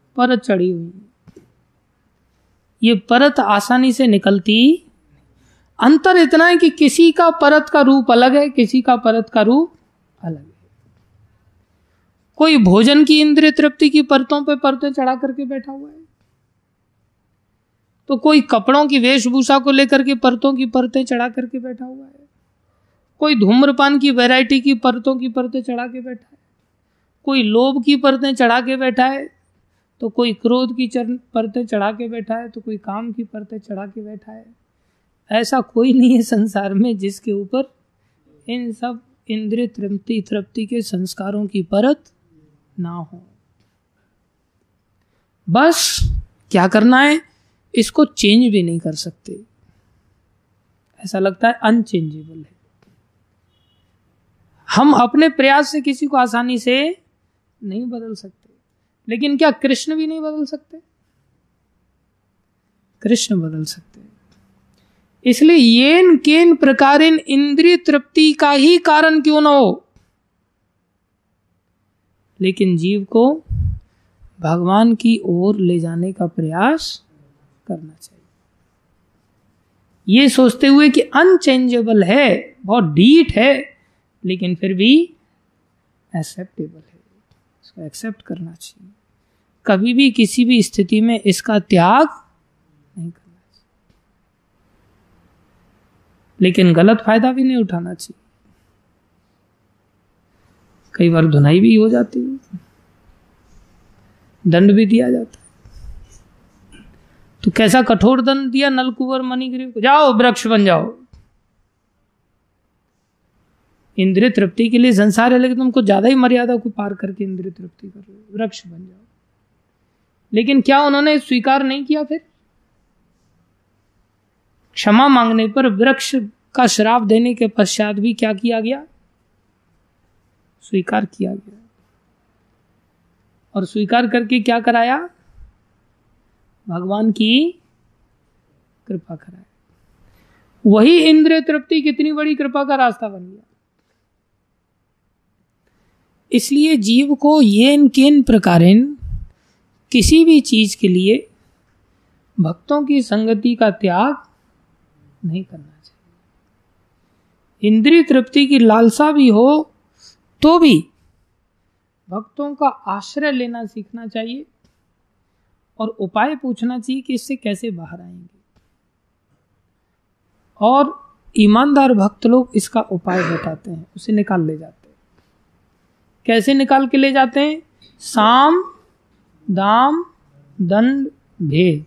चढ़ी हुई। ये परत आसानी से निकलती। अंतर इतना है कि किसी का परत का रूप अलग है, किसी का परत का रूप अलग है। कोई भोजन की इंद्रिय तृप्ति की परतों पे परतें चढ़ा करके बैठा हुआ है, तो कोई कपड़ों की वेशभूषा को लेकर के परतों की परतें चढ़ा करके बैठा हुआ है, कोई धूम्रपान की वैरायटी की परतों की परतें चढ़ा के बैठा है, कोई लोभ की परतें चढ़ा के बैठा है, तो कोई क्रोध की परतें चढ़ा के बैठा है, तो कोई काम की परतें चढ़ा के बैठा है। ऐसा कोई नहीं है संसार में जिसके ऊपर इन सब इंद्रिय तृप्ति के संस्कारों की परत ना हो। बस क्या करना है, इसको चेंज भी नहीं कर सकते, ऐसा लगता है अनचेंजेबल है। हम अपने प्रयास से किसी को आसानी से नहीं बदल सकते, लेकिन क्या कृष्ण भी नहीं बदल सकते? कृष्ण बदल सकते। इसलिए येन केन प्रकारेण इंद्रिय तृप्ति का ही कारण क्यों ना हो, लेकिन जीव को भगवान की ओर ले जाने का प्रयास करना चाहिए, ये सोचते हुए कि अनचेंजेबल है, बहुत डीठ है, लेकिन फिर भी एक्सेप्टेबल है, इसको एक्सेप्ट करना चाहिए। कभी भी किसी भी स्थिति में इसका त्याग नहीं करना चाहिए, लेकिन गलत फायदा भी नहीं उठाना चाहिए। कई बार धुनाई भी हो जाती है, दंड भी दिया जाता है, तो कैसा कठोर दंड दिया नलकुंवर मणिग्रीव को, जाओ वृक्ष बन जाओ। इंद्रिय तृप्ति के लिए संसार है, लेकिन तुमको ज्यादा ही मर्यादा को पार करके इंद्रिय तृप्ति कर रहे हो, वृक्ष बन जाओ। लेकिन क्या उन्होंने स्वीकार नहीं किया? फिर क्षमा मांगने पर, वृक्ष का श्राप देने के पश्चात भी क्या किया गया? स्वीकार किया गया। और स्वीकार करके क्या कराया? भगवान की कृपा कराया। वही इंद्रिय तृप्ति कितनी बड़ी कृपा का रास्ता बन गया। इसलिए जीव को येन केन प्रकारेण किसी भी चीज के लिए भक्तों की संगति का त्याग नहीं करना चाहिए। इंद्रिय तृप्ति की लालसा भी हो तो भी भक्तों का आश्रय लेना सीखना चाहिए और उपाय पूछना चाहिए कि इससे कैसे बाहर आएंगे। और ईमानदार भक्त लोग इसका उपाय बताते हैं, उसे निकाल ले जाते हैं। कैसे निकाल के ले जाते हैं? साम दाम दंड भेद।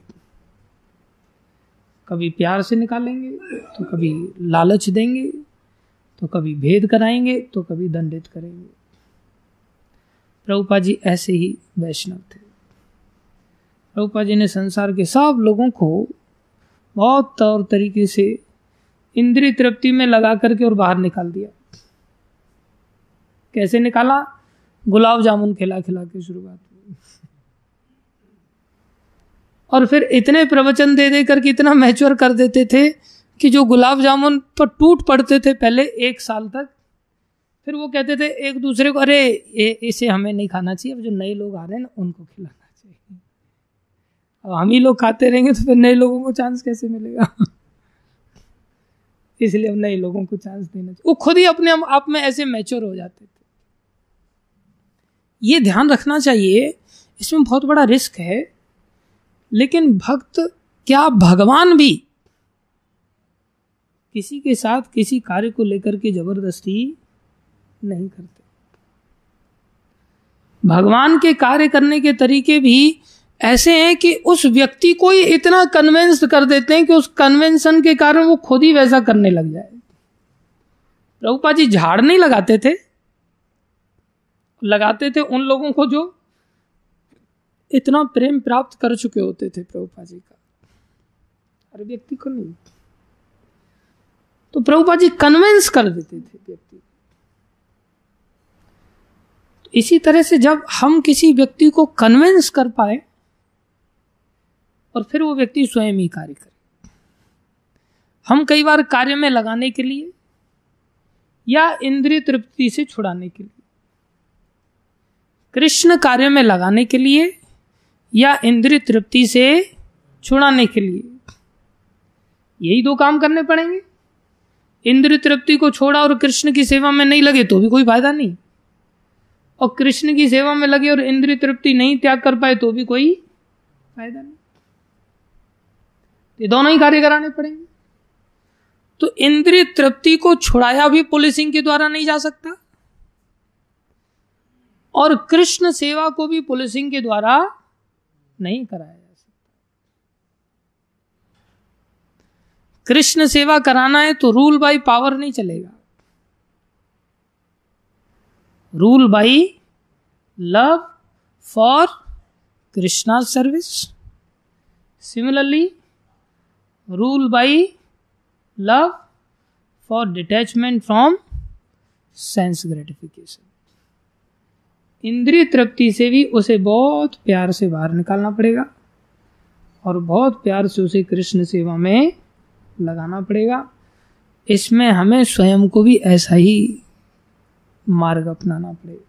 कभी प्यार से निकालेंगे, तो कभी लालच देंगे, तो कभी भेद कराएंगे, तो कभी दंडित करेंगे। प्रभुपाद जी ऐसे ही वैष्णव थे। प्रभुपाद जी ने संसार के सब लोगों को बहुत तौर तरीके से इंद्रिय तृप्ति में लगा करके और बाहर निकाल दिया। कैसे निकाला? गुलाब जामुन खिला खिला के शुरुआत हुई, और फिर इतने प्रवचन दे दे करके इतना मैच्योर कर देते थे कि जो गुलाब जामुन पर टूट पड़ते थे पहले 1 साल तक, फिर वो कहते थे एक दूसरे को, अरे इसे हमें नहीं खाना चाहिए, अब जो नए लोग आ रहे हैं ना उनको खिलाना चाहिए। अब हम ही लोग खाते रहेंगे तो फिर नए लोगों को चांस कैसे मिलेगा? इसलिए हम नए लोगों को चांस देना चाहिए। वो खुद ही अपने आप में ऐसे मैच्योर हो जाते थे। ये ध्यान रखना चाहिए, इसमें बहुत बड़ा रिस्क है। लेकिन भक्त क्या भगवान भी किसी के साथ किसी कार्य को लेकर के जबरदस्ती नहीं करते। भगवान के कार्य करने के तरीके भी ऐसे हैं कि उस व्यक्ति को ही इतना कन्विंस कर देते हैं कि उस कन्वेंशन के कारण वो खुद ही वैसा करने लग जाए। प्रभुपाद जी झाड़ नहीं लगाते थे, लगाते थे उन लोगों को जो इतना प्रेम प्राप्त कर चुके होते थे प्रभुपाद जी का, हर व्यक्ति को नहीं। तो प्रभुपाद जी कन्विंस कर देते थे व्यक्ति। तो इसी तरह से जब हम किसी व्यक्ति को कन्विंस कर पाए और फिर वो व्यक्ति स्वयं ही कार्य करे। हम कई बार कार्य में लगाने के लिए या इंद्रिय तृप्ति से छुड़ाने के लिए, कृष्ण कार्य में लगाने के लिए या इंद्रिय तृप्ति से छुड़ाने के लिए, यही दो काम करने पड़ेंगे। इंद्रिय तृप्ति को छोड़ा और कृष्ण की सेवा में नहीं लगे तो भी कोई फायदा नहीं, और कृष्ण की सेवा में लगे और इंद्रिय तृप्ति नहीं त्याग कर पाए तो भी कोई फायदा नहीं। ये दोनों ही कार्य कराने पड़ेंगे। तो इंद्रिय तृप्ति को छुड़ाया भी पुलिसिंग के द्वारा नहीं जा सकता, और कृष्ण सेवा को भी पुलिसिंग के द्वारा नहीं कराया जा सकता। कृष्ण सेवा कराना है तो रूल बाय पावर नहीं चलेगा, rule by love for Krishna service. Similarly rule by love for detachment from sense gratification. इंद्रिय तृप्ति से भी उसे बहुत प्यार से बाहर निकालना पड़ेगा और बहुत प्यार से उसे कृष्ण सेवा में लगाना पड़ेगा। इसमें हमें स्वयं को भी ऐसा ही मार्ग अपनाना पड़ेगा।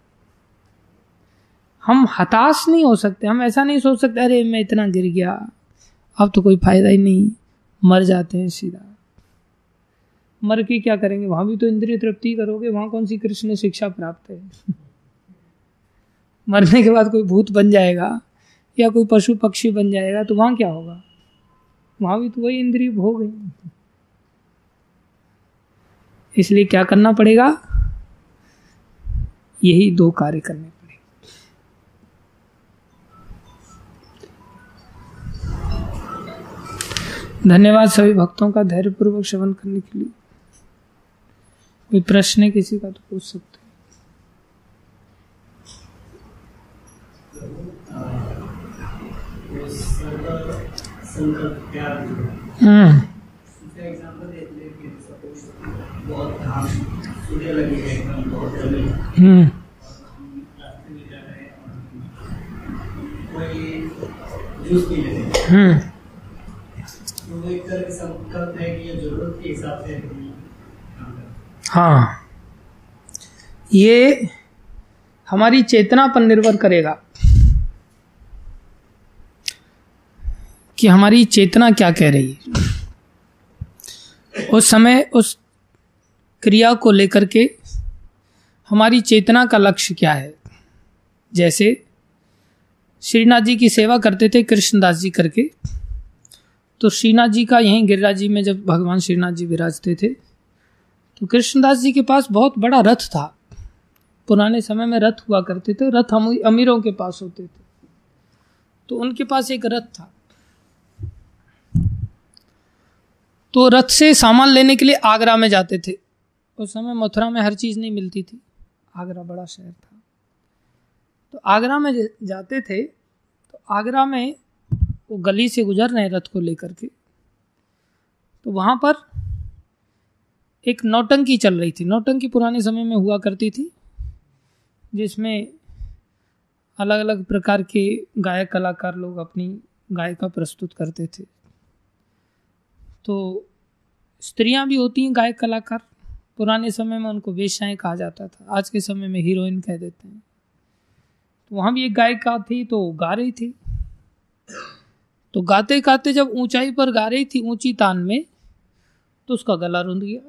हम हताश नहीं हो सकते, हम ऐसा नहीं सोच सकते अरे मैं इतना गिर गया अब तो कोई फायदा ही नहीं, मर जाते हैं सीधा। मर के क्या करेंगे, वहां भी तो इंद्रिय तृप्ति करोगे, वहां कौन सी कृष्ण शिक्षा प्राप्त है। मरने के बाद कोई भूत बन जाएगा या कोई पशु पक्षी बन जाएगा तो वहां क्या होगा, वहां भी तो वही इंद्रिय भोग है। इसलिए क्या करना पड़ेगा, यही दो कार्य करने पड़ेंगे। धन्यवाद सभी भक्तों का धैर्यपूर्वक श्रवण करने के लिए। कोई प्रश्न है किसी का तो पूछ सकते हैं। एक तरह का संकल्प है कि ये जरूरत के हिसाब से। हाँ, ये हमारी चेतना पर निर्भर करेगा कि हमारी चेतना क्या कह रही है उस समय, उस क्रिया को लेकर के हमारी चेतना का लक्ष्य क्या है। जैसे श्रीनाथ जी की सेवा करते थे कृष्णदास जी करके, तो श्रीनाथ जी का यहीं गिरिराज जी में जब भगवान श्रीनाथ जी विराजते थे तो कृष्णदास जी के पास बहुत बड़ा रथ था। पुराने समय में रथ हुआ करते थे, रथ अमीरों के पास होते थे, तो उनके पास एक रथ था। तो रथ से सामान लेने के लिए आगरा में जाते थे। उस समय मथुरा में हर चीज़ नहीं मिलती थी, आगरा बड़ा शहर था, तो आगरा में जाते थे। तो आगरा में वो गली से गुजर रहे रथ को लेकर के, तो वहाँ पर एक नौटंकी चल रही थी। नौटंकी पुराने समय में हुआ करती थी, जिसमें अलग अलग प्रकार के गायक कलाकार लोग अपनी गायिका प्रस्तुत करते थे। तो स्त्रियां भी होती हैं गायक कलाकार, पुराने समय में उनको वेश्याएं कहा जाता था, आज के समय में हीरोइन कह देते हैं। तो वहाँ भी एक गायिका थी, तो गा रही थी। तो गाते गाते जब ऊंचाई पर गा रही थी, ऊंची तान में, तो उसका गला रुंध गया।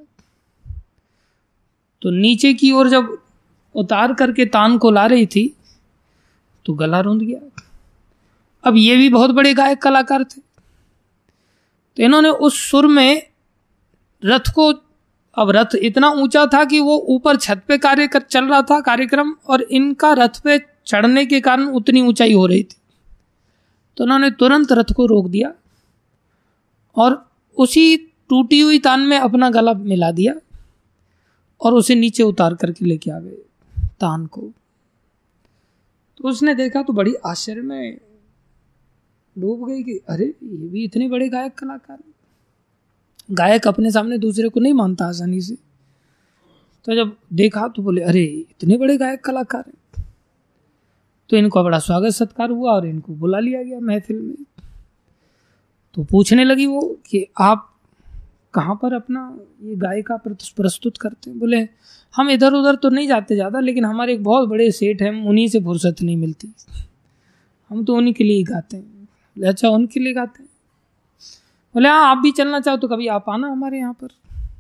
तो नीचे की ओर जब उतार करके तान को ला रही थी तो गला रुंध गया। अब ये भी बहुत बड़े गायक कलाकार थे, तो इन्होंने उस सुर में रथ को, अब रथ इतना ऊंचा था कि वो ऊपर छत पे चल रहा था कार्यक्रम, और इनका रथ पे चढ़ने के कारण उतनी ऊंचाई हो रही थी। तो उन्होंने तुरंत रथ को रोक दिया और उसी टूटी हुई तान में अपना गला मिला दिया और उसे नीचे उतार करके लेके आ गए तान को। तो उसने देखा तो बड़ी आश्चर्य में डूब गई कि अरे ये भी इतने बड़े गायक कलाकार हैं। गायक अपने सामने दूसरे को नहीं मानता आसानी से। तो जब देखा तो बोले अरे इतने बड़े गायक कलाकार हैं। तो इनको बड़ा स्वागत सत्कार हुआ और इनको बुला लिया गया महफिल में। तो पूछने लगी वो कि आप कहाँ पर अपना ये गायिका प्रस्तुत करते हैं। बोले हम इधर उधर तो नहीं जाते ज़्यादा, लेकिन हमारे एक बहुत बड़े सेठ हैं, उन्हीं से फुर्सत नहीं मिलती, हम तो उन्हीं के लिए ही गाते हैं। अच्छा उनके लिए गाते हैं। बोले हाँ आप भी चलना चाहो तो कभी आप आना हमारे यहाँ पर।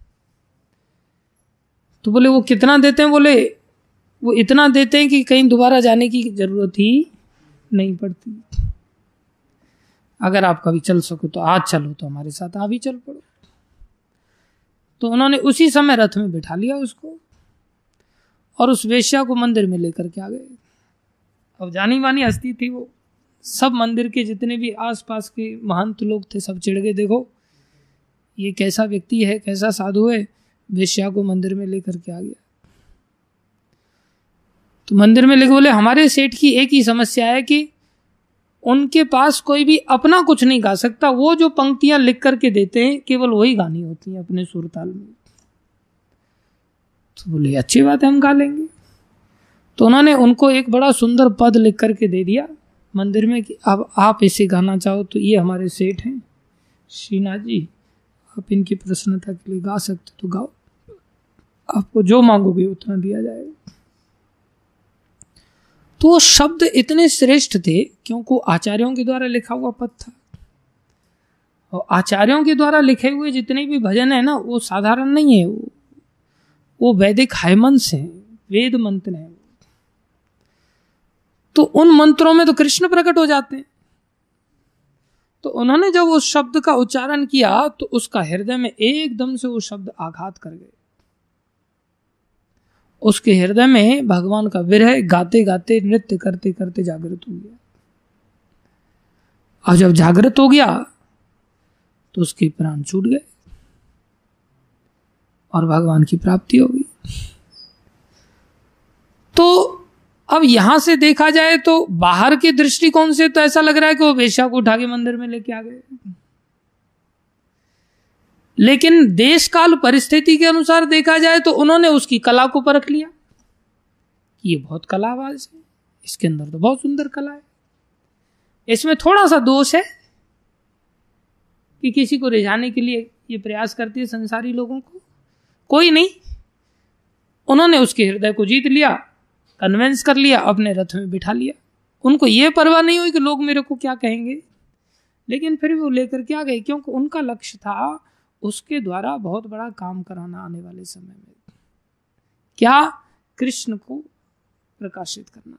तो बोले वो कितना देते हैं? बोले वो इतना देते हैं कि कहीं दोबारा जाने की जरूरत ही नहीं पड़ती। अगर आप कभी चल सको तो आज चलो, तो हमारे साथ आप ही चल पड़ो। तो उन्होंने उसी समय रथ में बिठा लिया उसको और उस वेश्या को मंदिर में लेकर के आ गए। अब जानी मानी हस्ती थी वो, सब मंदिर के जितने भी आसपास के महंत लोग थे सब चिढ़ गए, देखो ये कैसा व्यक्ति है, कैसा साधु है, वेश्या को मंदिर में लेकर के आ गया। तो मंदिर में लेके बोले हमारे सेठ की एक ही समस्या है कि उनके पास कोई भी अपना कुछ नहीं गा सकता, वो जो पंक्तियां लिख करके देते हैं केवल वही गानी होती हैं अपने सुर ताल में। तो बोले अच्छी बात है, हम गा लेंगे। तो उन्होंने उनको एक बड़ा सुंदर पद लिख करके दे दिया मंदिर में कि अब आप इसे गाना चाहो तो ये हमारे सेठ हैं श्रीनाथ जी, आप इनकी प्रसन्नता के लिए गा सकते तो गाओ, आपको जो मांगोगे उतना दिया जाएगा। तो वो शब्द इतने श्रेष्ठ थे क्योंकि आचार्यों के द्वारा लिखा हुआ पद था। और आचार्यों के द्वारा लिखे हुए जितने भी भजन है ना वो साधारण नहीं है, वो वैदिक हायमंस हैं, वेद मंत्र हैं। तो उन मंत्रों में तो कृष्ण प्रकट हो जाते हैं। तो उन्होंने जब उस शब्द का उच्चारण किया तो उसका हृदय में एकदम से वो शब्द आघात कर गए। उसके हृदय में भगवान का विरह गाते गाते नृत्य करते करते जागृत हो गया। और जब जागृत हो गया तो उसके प्राण छूट गए और भगवान की प्राप्ति हो गई। तो अब यहां से देखा जाए तो बाहर के दृष्टिकोण से तो ऐसा लग रहा है कि वो वेश्या को उठा के मंदिर में लेके आ गए, लेकिन देश काल परिस्थिति के अनुसार देखा जाए तो उन्होंने उसकी कला को परख लिया कि ये बहुत कलाबाज है, इसके अंदर तो बहुत सुंदर कला है। इसमें थोड़ा सा दोष है कि किसी को रिझाने के लिए ये प्रयास करती है संसारी लोगों को, कोई नहीं, उन्होंने उसके हृदय को जीत लिया, कन्विंस कर लिया, अपने रथ में बिठा लिया। उनको ये परवाह नहीं हुई कि लोग मेरे को क्या कहेंगे, लेकिन फिर भी वो लेकर के आ गए क्योंकि उनका लक्ष्य था उसके द्वारा बहुत बड़ा काम कराना आने वाले समय में। क्या? कृष्ण को प्रकाशित करना।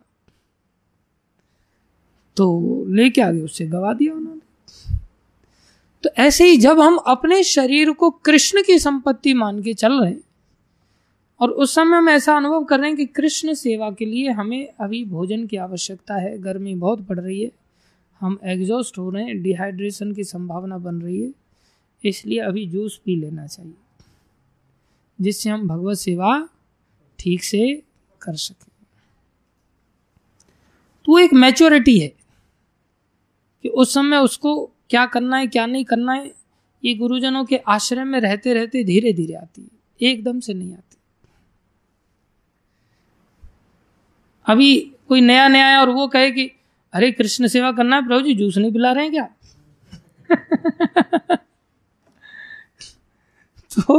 तो लेके आ गए, उससे गवा दिया उन्होंने। तो ऐसे ही जब हम अपने शरीर को कृष्ण की संपत्ति मान के चल रहे हैं और उस समय हम ऐसा अनुभव कर रहे हैं कि कृष्ण सेवा के लिए हमें अभी भोजन की आवश्यकता है, गर्मी बहुत पड़ रही है, हम एग्जॉस्ट हो रहे हैं, डिहाइड्रेशन की संभावना बन रही है, इसलिए अभी जूस पी लेना चाहिए जिससे हम भगवत सेवा ठीक से कर सकें। तो एक मैच्योरिटी है कि उस समय उसको क्या करना है क्या नहीं करना है, ये गुरुजनों के आश्रय में रहते रहते धीरे धीरे आती है, एकदम से नहीं आती। अभी कोई नया नया है और वो कहे कि अरे कृष्ण सेवा करना है, प्रभु जी जूस नहीं पिला रहे हैं क्या? तो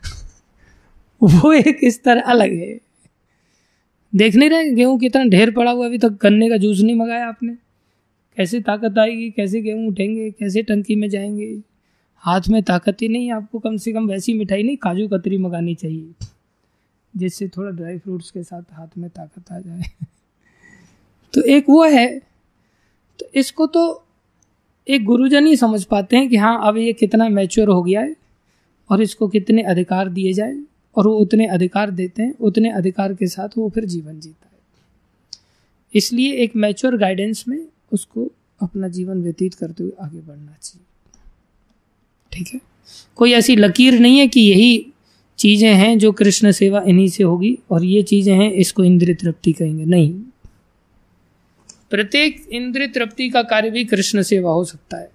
वो एक इस तरह अलग है। देख नहीं रहे गेहूं कितना ढेर पड़ा हुआ, अभी तक गन्ने का जूस नहीं मंगाया आपने, कैसे ताकत आएगी, कैसे गेहूं उठेंगे, कैसे टंकी में जाएंगे, हाथ में ताकत ही नहीं। आपको कम से कम वैसी मिठाई नहीं, काजू कतरी मंगानी चाहिए जिससे थोड़ा ड्राई फ्रूट्स के साथ हाथ में ताकत आ जाए। तो एक वो है, तो इसको तो एक गुरुजन ही समझ पाते हैं कि हाँ अब ये कितना मैच्योर हो गया है और इसको कितने अधिकार दिए जाए, और वो उतने अधिकार देते हैं, उतने अधिकार के साथ वो फिर जीवन जीता है। इसलिए एक मैच्योर गाइडेंस में उसको अपना जीवन व्यतीत करते हुए आगे बढ़ना चाहिए। ठीक है, कोई ऐसी लकीर नहीं है कि यही चीजें हैं जो कृष्ण सेवा इन्हीं से होगी और ये चीजें हैं इसको इंद्रिय तृप्ति कहेंगे, नहीं। प्रत्येक इंद्रिय तृप्ति का कार्य भी कृष्ण सेवा हो सकता है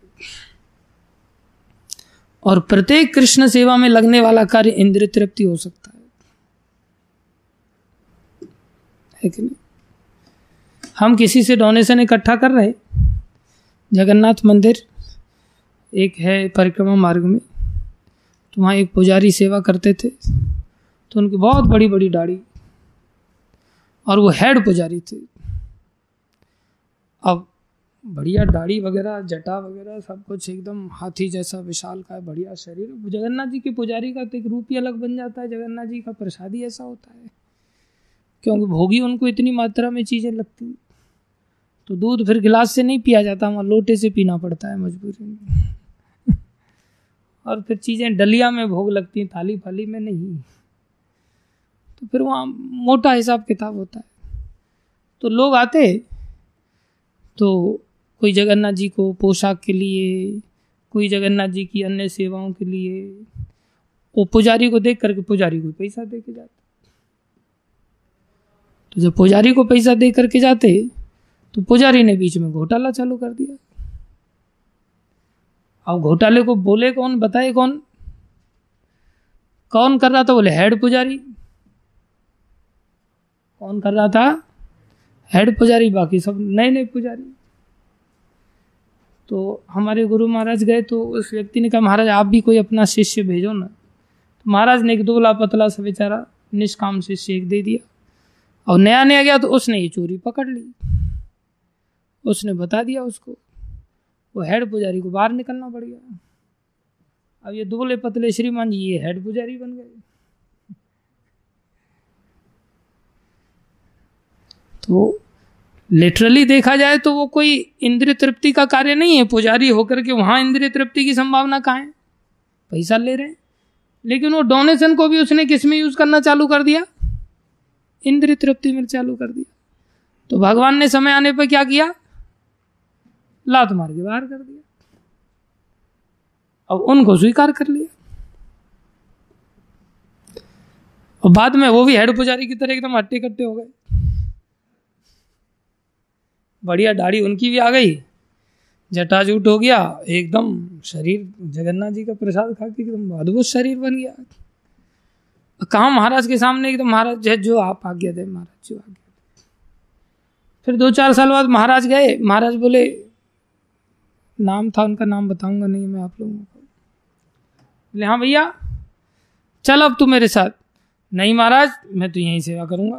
और प्रत्येक कृष्ण सेवा में लगने वाला कार्य इंद्रिय तृप्ति हो सकता है कि नहीं? हम किसी से डोनेशन इकट्ठा कर रहे, जगन्नाथ मंदिर एक है परिक्रमा मार्ग में, तो वहाँ एक पुजारी सेवा करते थे, तो उनकी बहुत बड़ी बड़ी दाढ़ी और वो हेड पुजारी थे। अब बढ़िया दाढ़ी वगैरह, जटा वगैरह सब कुछ एकदम हाथी जैसा विशाल का है, बढ़िया शरीर। जगन्नाथ जी के पुजारी का तो एक रूप ही अलग बन जाता है। जगन्नाथ जी का प्रसाद ही ऐसा होता है, क्योंकि भोगी उनको इतनी मात्रा में चीज़ें लगती, तो दूध फिर गिलास से नहीं पिया जाता, वहाँ लोटे से पीना पड़ता है मजबूरी में। और फिर चीज़ें डलिया में भोग लगती हैं, थाली फाली में नहीं, तो फिर वहाँ मोटा हिसाब किताब होता है। तो लोग आते तो कोई जगन्नाथ जी को पोशाक के लिए, कोई जगन्नाथ जी की अन्य सेवाओं के लिए, वो पुजारी को देख करके पुजारी को पैसा दे के जाते। तो जब पुजारी को पैसा दे करके जाते तो पुजारी ने बीच में घोटाला चालू कर दिया। अब घोटाले को बोले कौन, बताए कौन, कौन कर रहा था? बोले हेड पुजारी। कौन कर रहा था? हेड पुजारी, बाकी सब नए नए पुजारी। तो हमारे गुरु महाराज गए तो उस व्यक्ति ने कहा, महाराज आप भी कोई अपना शिष्य भेजो ना। तो महाराज ने एक दुबला पतला सा बेचारा निष्काम शिष्य एक दे दिया, और नया नया गया तो उसने ये चोरी पकड़ ली। उसने बता दिया उसको, वो हेड पुजारी को बाहर निकलना पड़ गया। अब ये दुबले पतले श्रीमान जी ये हेड पुजारी बन गए। तो लिटरली देखा जाए तो वो कोई इंद्रिय तृप्ति का कार्य नहीं है। पुजारी होकर के वहां इंद्रिय तृप्ति की संभावना कहाँ है? पैसा ले रहे हैं, लेकिन वो डोनेशन को भी उसने किस में यूज करना चालू कर दिया? इंद्रिय तृप्ति में चालू कर दिया। तो भगवान ने समय आने पर क्या किया? लात मार के बाहर कर दिया। अब उनको स्वीकार कर लिया, और बाद में वो भी हेड पुजारी की तरह एकदम हट्टे कट्टे हो गए। बढ़िया दाढ़ी उनकी भी आ गई, जटाजूट हो गया, एकदम शरीर जगन्नाथ जी का प्रसाद खा के एकदम अद्भुत शरीर बन गया। कहा महाराज के सामने एकदम, महाराज जो आप आज्ञा दे, महाराज जो आज्ञा दे। फिर 2-4 साल बाद महाराज गए। महाराज बोले, नाम था उनका, नाम बताऊंगा नहीं मैं आप लोगों को। बोले हाँ भैया चल अब तू मेरे साथ। नहीं महाराज मैं तो यहीं सेवा करूंगा।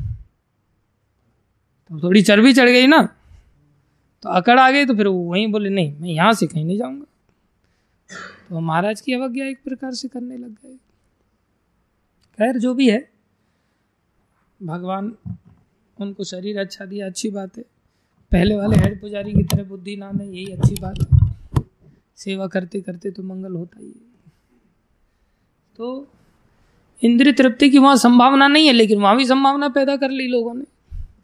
तो थोड़ी चर्बी चढ़ गई ना, तो अकड़ आ गई। तो फिर वो वहीं बोले, नहीं मैं यहाँ से कहीं नहीं जाऊंगा। तो महाराज की अवज्ञा एक प्रकार से करने लग गए। खैर जो भी है, भगवान उनको शरीर अच्छा दिया, अच्छी बात है। पहले वाले हेड पुजारी की तरह बुद्धि ना दे, यही अच्छी बात है। सेवा करते करते तो मंगल होता ही है। तो इंद्रिय तृप्ति की वहां संभावना नहीं है, लेकिन वहां भी संभावना पैदा कर ली लोगों ने।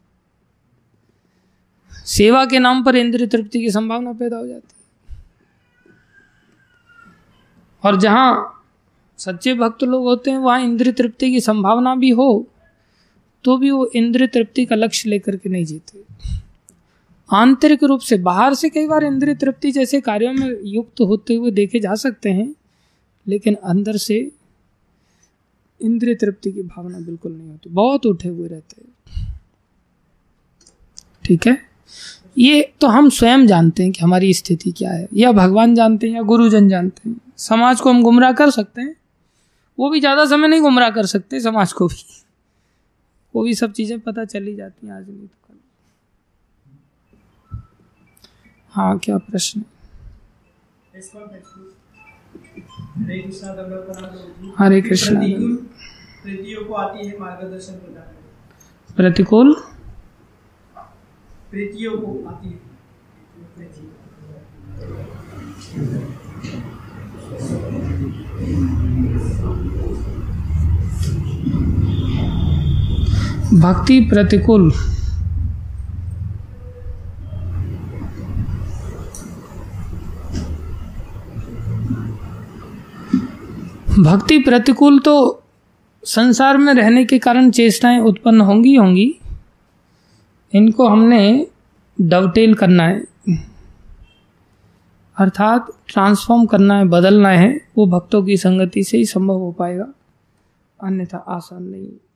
सेवा के नाम पर इंद्रिय तृप्ति की संभावना पैदा हो जाती है। और जहां सच्चे भक्त लोग होते हैं वहां इंद्रिय तृप्ति की संभावना भी हो तो भी वो इंद्रिय तृप्ति का लक्ष्य लेकर के नहीं जीते। आंतरिक रूप से, बाहर से कई बार इंद्रिय तृप्ति जैसे कार्यों में युक्त होते हुए देखे जा सकते हैं, लेकिन अंदर से इंद्रिय तृप्ति की भावना बिल्कुल नहीं होती, बहुत उठे हुए रहते हैं। ठीक है, ये तो हम स्वयं जानते हैं कि हमारी स्थिति क्या है, या भगवान जानते हैं, या गुरुजन जानते हैं। समाज को हम गुमराह कर सकते हैं, वो भी ज्यादा समय नहीं गुमराह कर सकते समाज को भी, वो भी सब चीजें पता चली जाती हैं आज नहीं तो कल। हाँ क्या प्रश्न? हरे कृष्णा। प्रीतियों को आती है मार्गदर्शन प्रदान करें। प्रतिकूल प्रीतियों को आती है। भक्ति प्रतिकूल। भक्ति प्रतिकूल तो संसार में रहने के कारण चेष्टाएं उत्पन्न होंगी। इनको हमने डवटेल करना है, अर्थात ट्रांसफॉर्म करना है, बदलना है। वो भक्तों की संगति से ही संभव हो पाएगा, अन्यथा आसान नहीं।